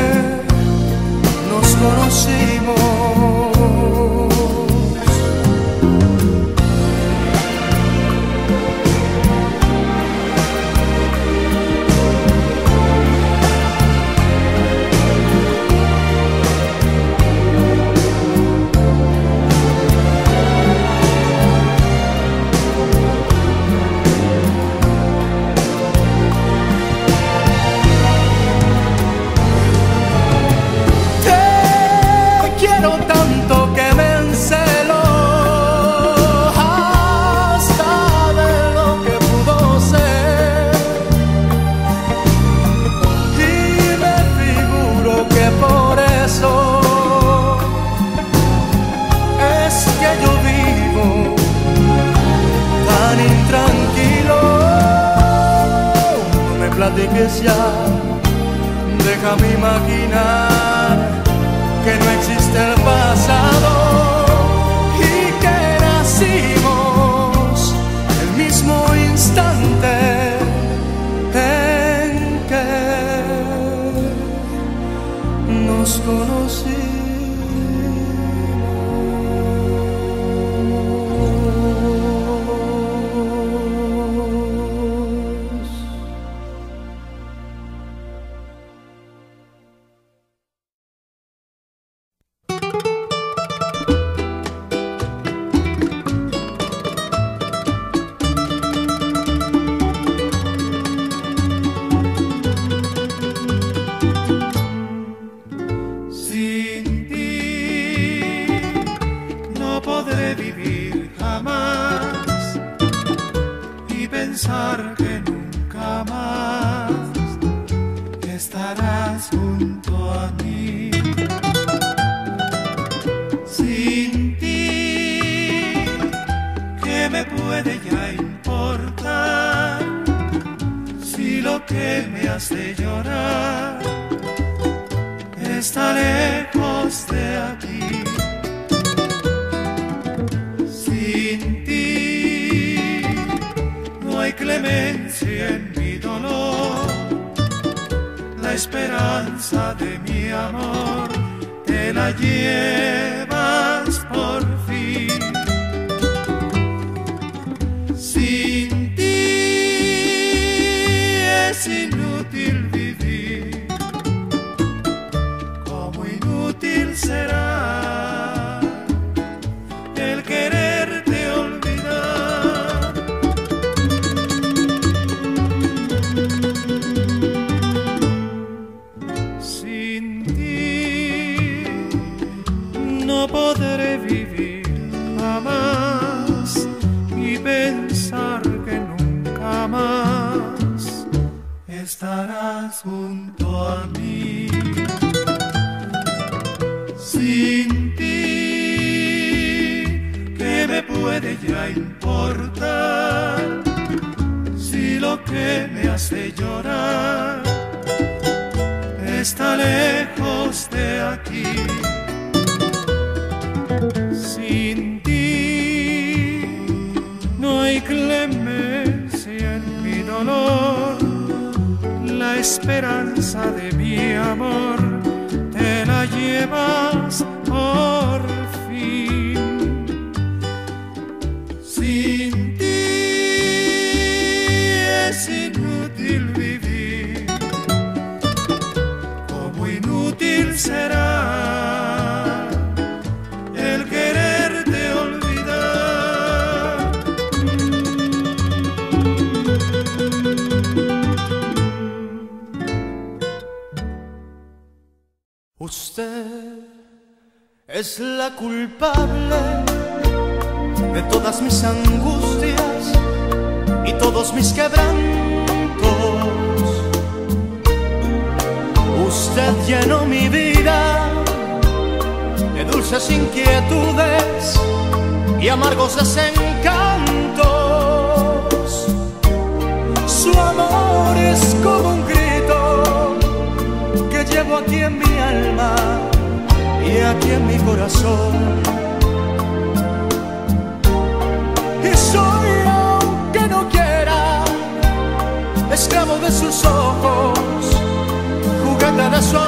nos conocimos. Platiques ya, déjame imaginar que no existe el pasado y que nacimos el mismo instante en que nos conocimos. Que nunca más estarás junto a mí. Sin ti, ¿qué me puede ya importar? Si lo que me hace llorar está lejos de aquí. Sin ti no hay clemencia en mi dolor, la esperanza de mi amor te la llevas por fin. estarás junto a mí. Sin ti, ¿qué me puede ya importar? Si lo que me hace llorar está lejos de aquí. Sin ti no hay clemencia en mi dolor. La esperanza de mi amor te la llevas por fin. Sin ti es inútil vivir, como inútil será el quererte olvidar. Usted es la culpable de todas mis angustias y todos mis quebrantos. Usted llenó mi vida de dulces inquietudes y amargos desencantos. Su amor es como un grito que llevo aquí en mi alma y aquí en mi corazón. Y soy, aunque no quiera, esclavo de sus ojos, juguete de su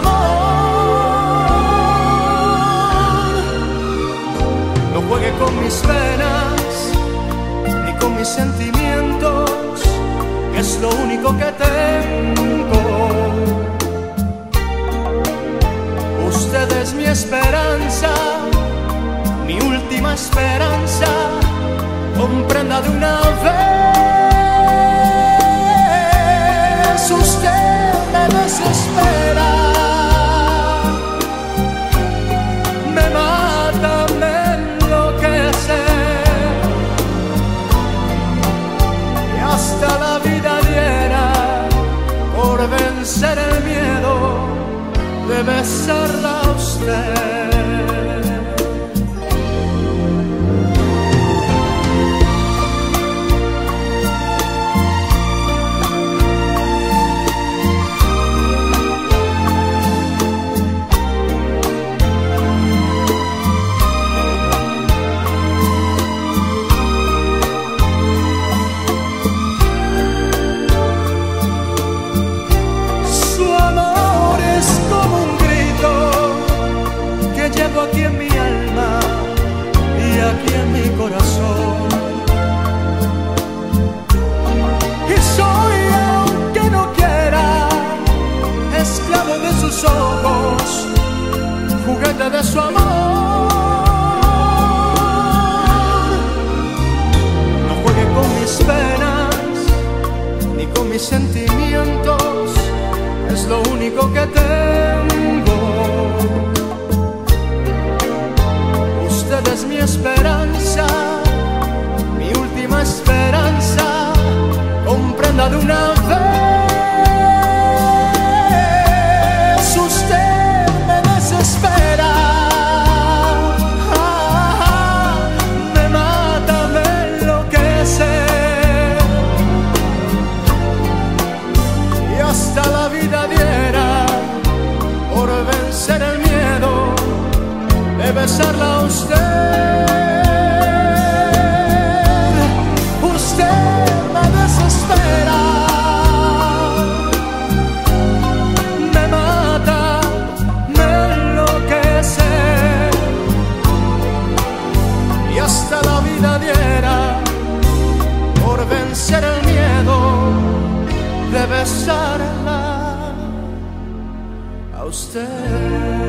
amor. No juegue con mis penas ni con mis sentimientos, que es lo único que tengo. Usted es mi esperanza, mi última esperanza. Comprenda de una vez, usted me desespera, me mata, me enloquece, y hasta la vida diera por vencer el miedo de besarla a usted. Aquí en mi alma y aquí en mi corazón. Y soy, aunque no quiera, esclavo de sus ojos, juguete de su amor. No juegue con mis penas ni con mis sentimientos, es lo único que tengo. Usted es mi esperanza, mi última esperanza. Comprenda de una vez, usted me desespera, me mata, me enloquece, y hasta la vida diera por vencer el miedo de besarla a usted. Usted me desespera, me mata, me enloquece, y hasta la vida diera por vencer el miedo de besarla a usted.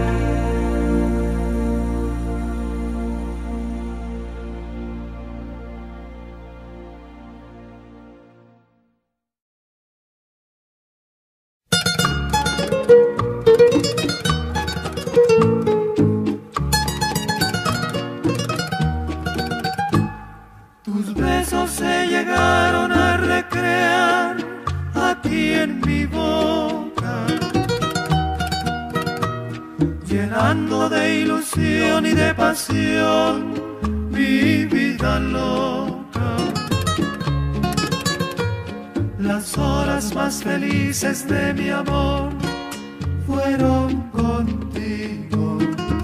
Se llegaron a recrear aquí en mi voz. llenando de ilusión y de pasión mi vida loca. Las horas más felices de mi amor fueron contigo.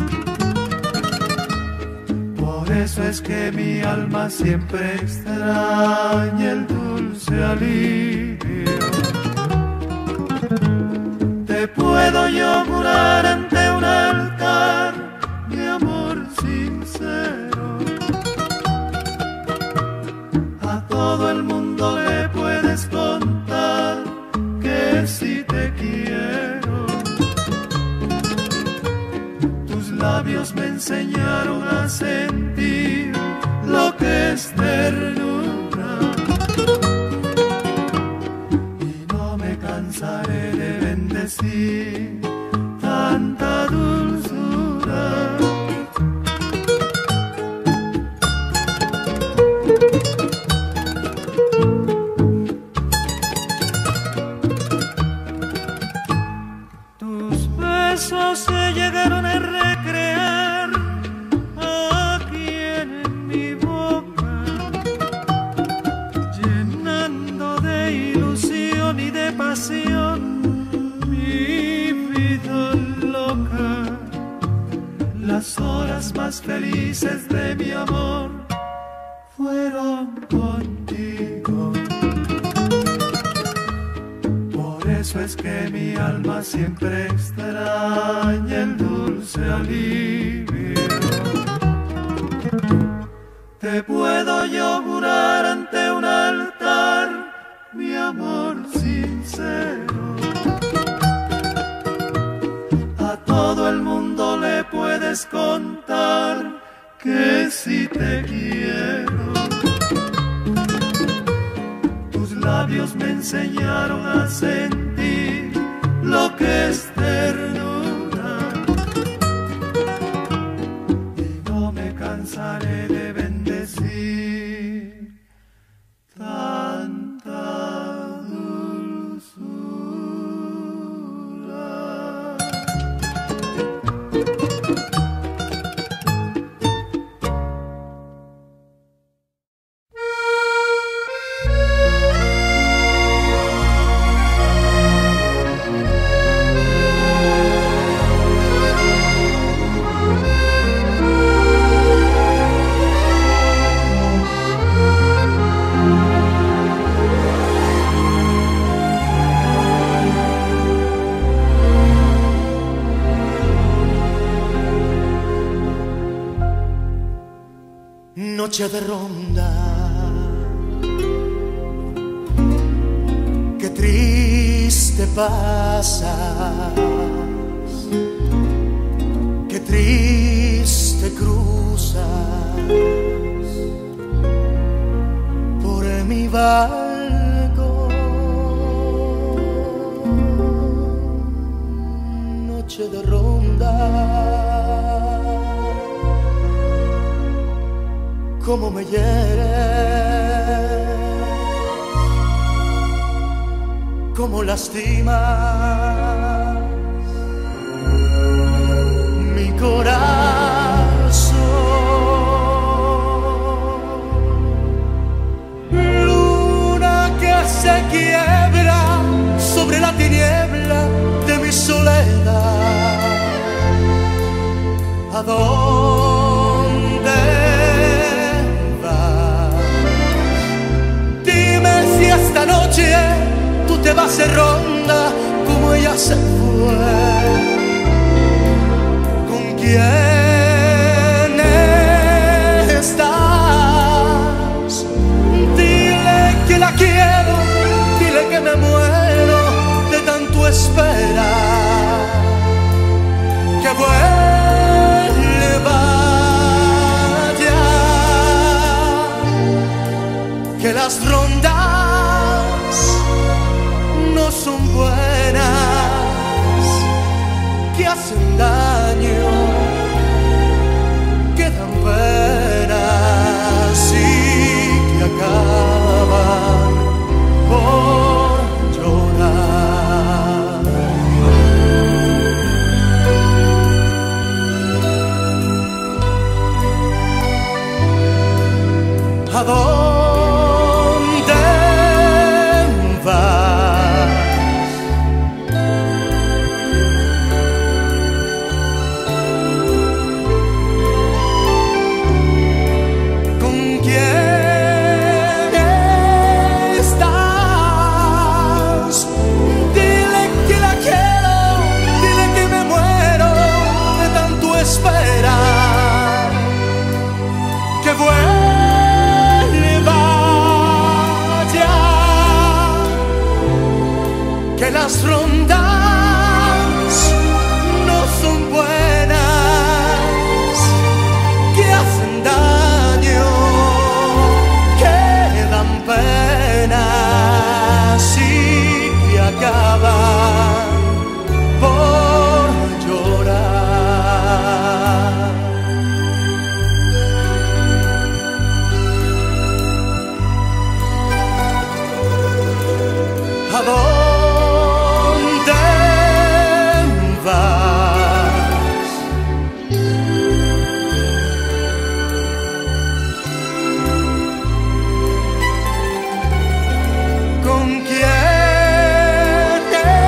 Por eso es que mi alma siempre extraña el dulce alivio. Te puedo yo jurar ante un altar mi amor sincero. A todo el mundo le puedes contar que si te quiero. Tus labios me enseñaron a sentir lo que es ternura. Y no me cansaré de bendecir tanta dulzura. Tus besos se llegaron a recrear aquí en mi boca, llenando de ilusión y de pasión mi vida loca. Las horas más felices de mi amor fueron contigo. Por eso es que mi alma siempre extraña el dulce alivio. Te puedo yo jurar ante un altar mi amor sincero. A todo el mundo le puedes contar que si te quiero. Tus labios me enseñaron a sentir lo que es ternura. Y no me cansaré de bendecir tanta dulzura. Noche de ronda, qué triste pasas, qué triste cruzas por mi balcón. Noche de ronda, cómo me hieres, cómo lastimas mi corazón. Luna que se quiebra sobre la tiniebla de mi soledad. ¿A dónde esta noche tú te vas de ronda como ella se fue? ¿Con quién estás? Dile que la quiero, dile que me muero de tanto esperar. Que vuelva ya, que las rondas no son buenas, que hacen daño, que dan penas y que acaban por llorar. ¿A dónde vas? ¿Con quién estás? Dile que la quiero, dile que me muero de tanto esperar. Que vuelva ya, que las rondas no son buenas, que hacen daño, que dan penas y que acaban por llorar. ¿A dónde vas? ¿Con quién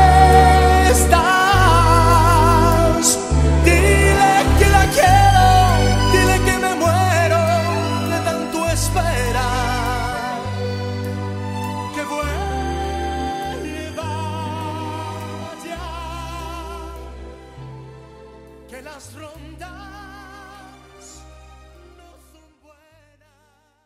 estás? Dile que la quiero, dile que me muero de tanto esperar. Que vuelva ya, que las rondas no son buenas.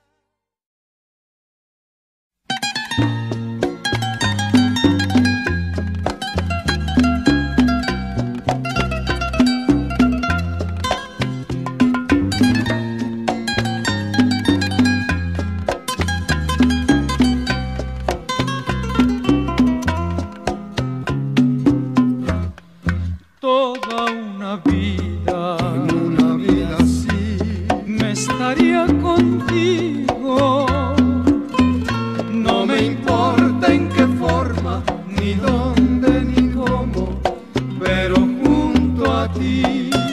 Toda una vida, en una vida así, me estaría contigo. No me importa en qué forma, ni dónde, ni cómo, pero junto a ti.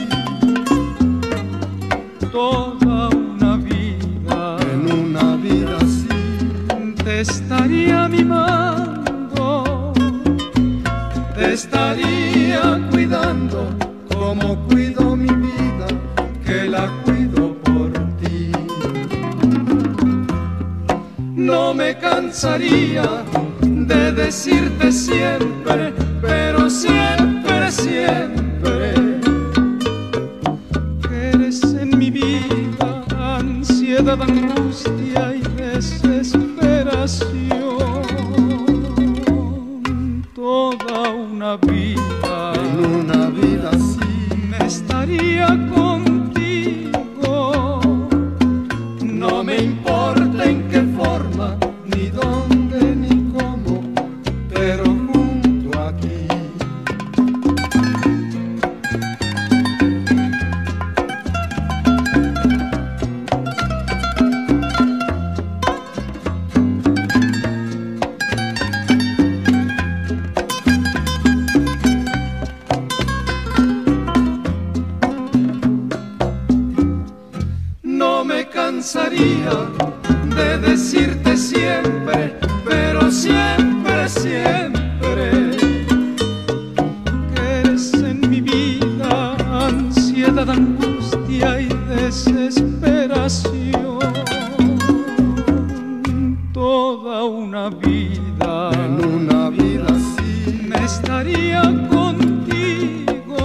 Toda una vida, en una vida así, te estaría mimando, te estaría cuidando como cuido mi vida, que la cuido por ti. No me cansaría de decirte siempre, pero siempre, siempre, que eres en mi vida ansiedad, angustia y desesperación. Toda una vida, en una vida así, me estaría contigo. No me importa en qué forma, ni dónde, ni cómo, pero junto a ti. No me cansaría de decirte siempre, pero siempre, siempre, que eres en mi vida ansiedad, angustia y desesperación. Toda una vida, en una vida así, me estaría contigo.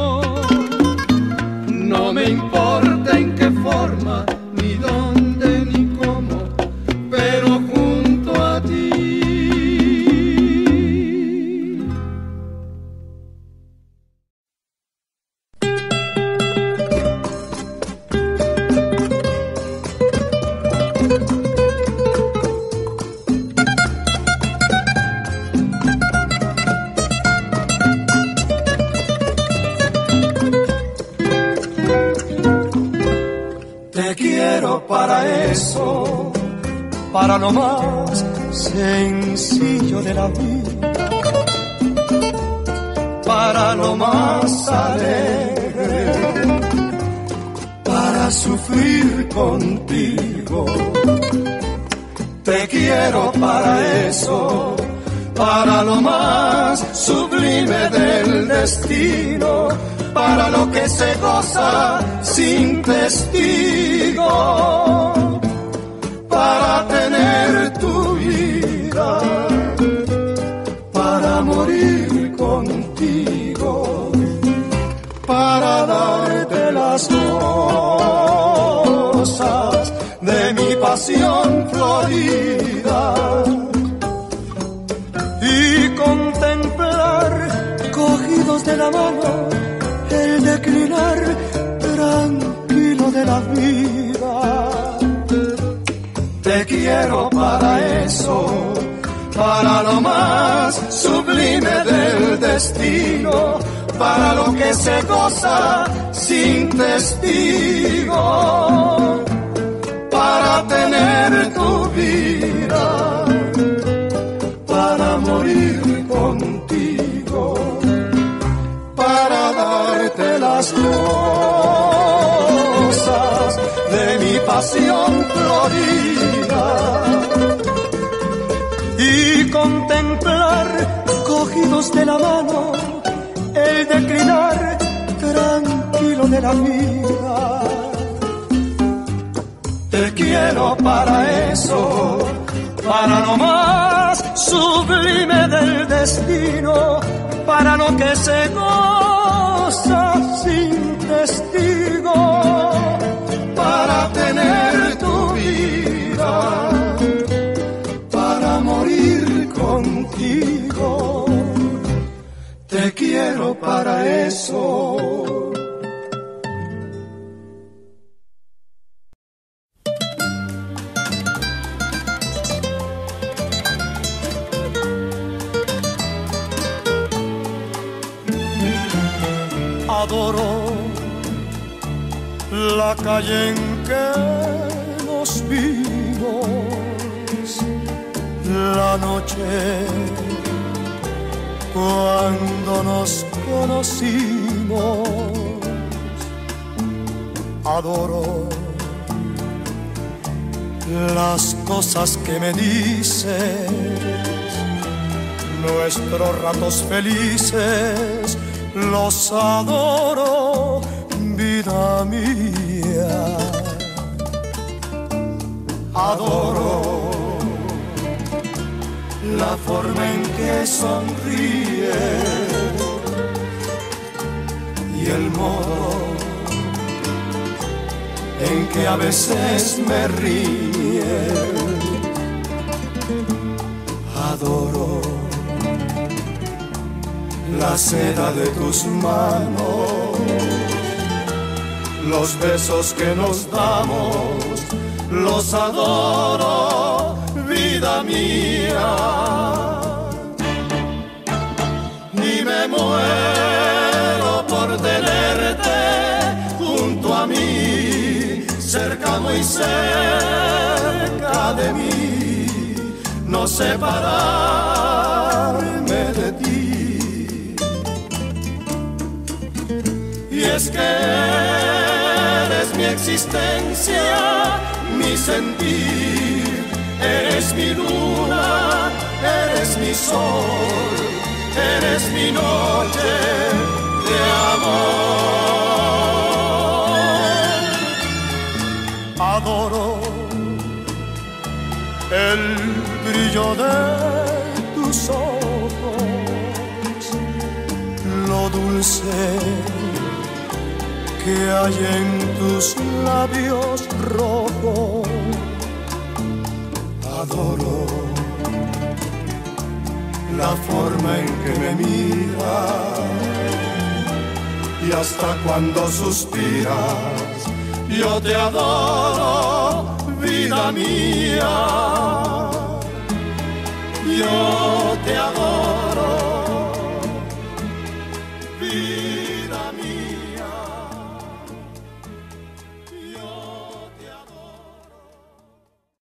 No me importa en qué forma, ni dónde, ni cómo, pero junto a ti. Te quiero para eso, para lo más sencillo de la vida, para lo más alegre, para sufrir contigo, Te quiero para eso, para lo más sublime del destino, para lo que se goza sin testigo, para tener tu vida, para morir contigo, para darte las cosas de mi pasión florida y contemplar, cogidos de la mano, el declinar tranquilo de la vida. Te quiero para eso, para lo más sublime del destino, para lo que se goza sin testigo, para tener tu vida, para morir contigo, para darte las cosas de mi pasión florida y contemplar, cogidos de la mano, el declinar tranquilo de la vida. Te quiero para eso, para lo más sublime del destino, para lo que se goza sin testigo, para tener tu vida, para morir contigo. Te quiero para eso. Adoro la calle en que nos vimos, la noche cuando nos conocimos. Adoro las cosas que me dices, nuestros ratos felices, los adoro, vida mía. Adoro la forma en que sonríe y el modo en que a veces me ríe. Adoro la seda de tus manos, los besos que nos damos, los adoro, vida mía. Ni me muero por tenerte junto a mí, cerca, muy cerca de mí, no separarme de ti. Y es que eres mi existencia, mi sentir, eres mi luna, eres mi sol, eres mi noche de amor. Adoro el brillo de tus ojos, lo dulce que hay en tus labios rojos. Adoro la forma en que me miras y hasta cuando suspiras, yo te adoro, vida mía. Yo te adoro, vida mía.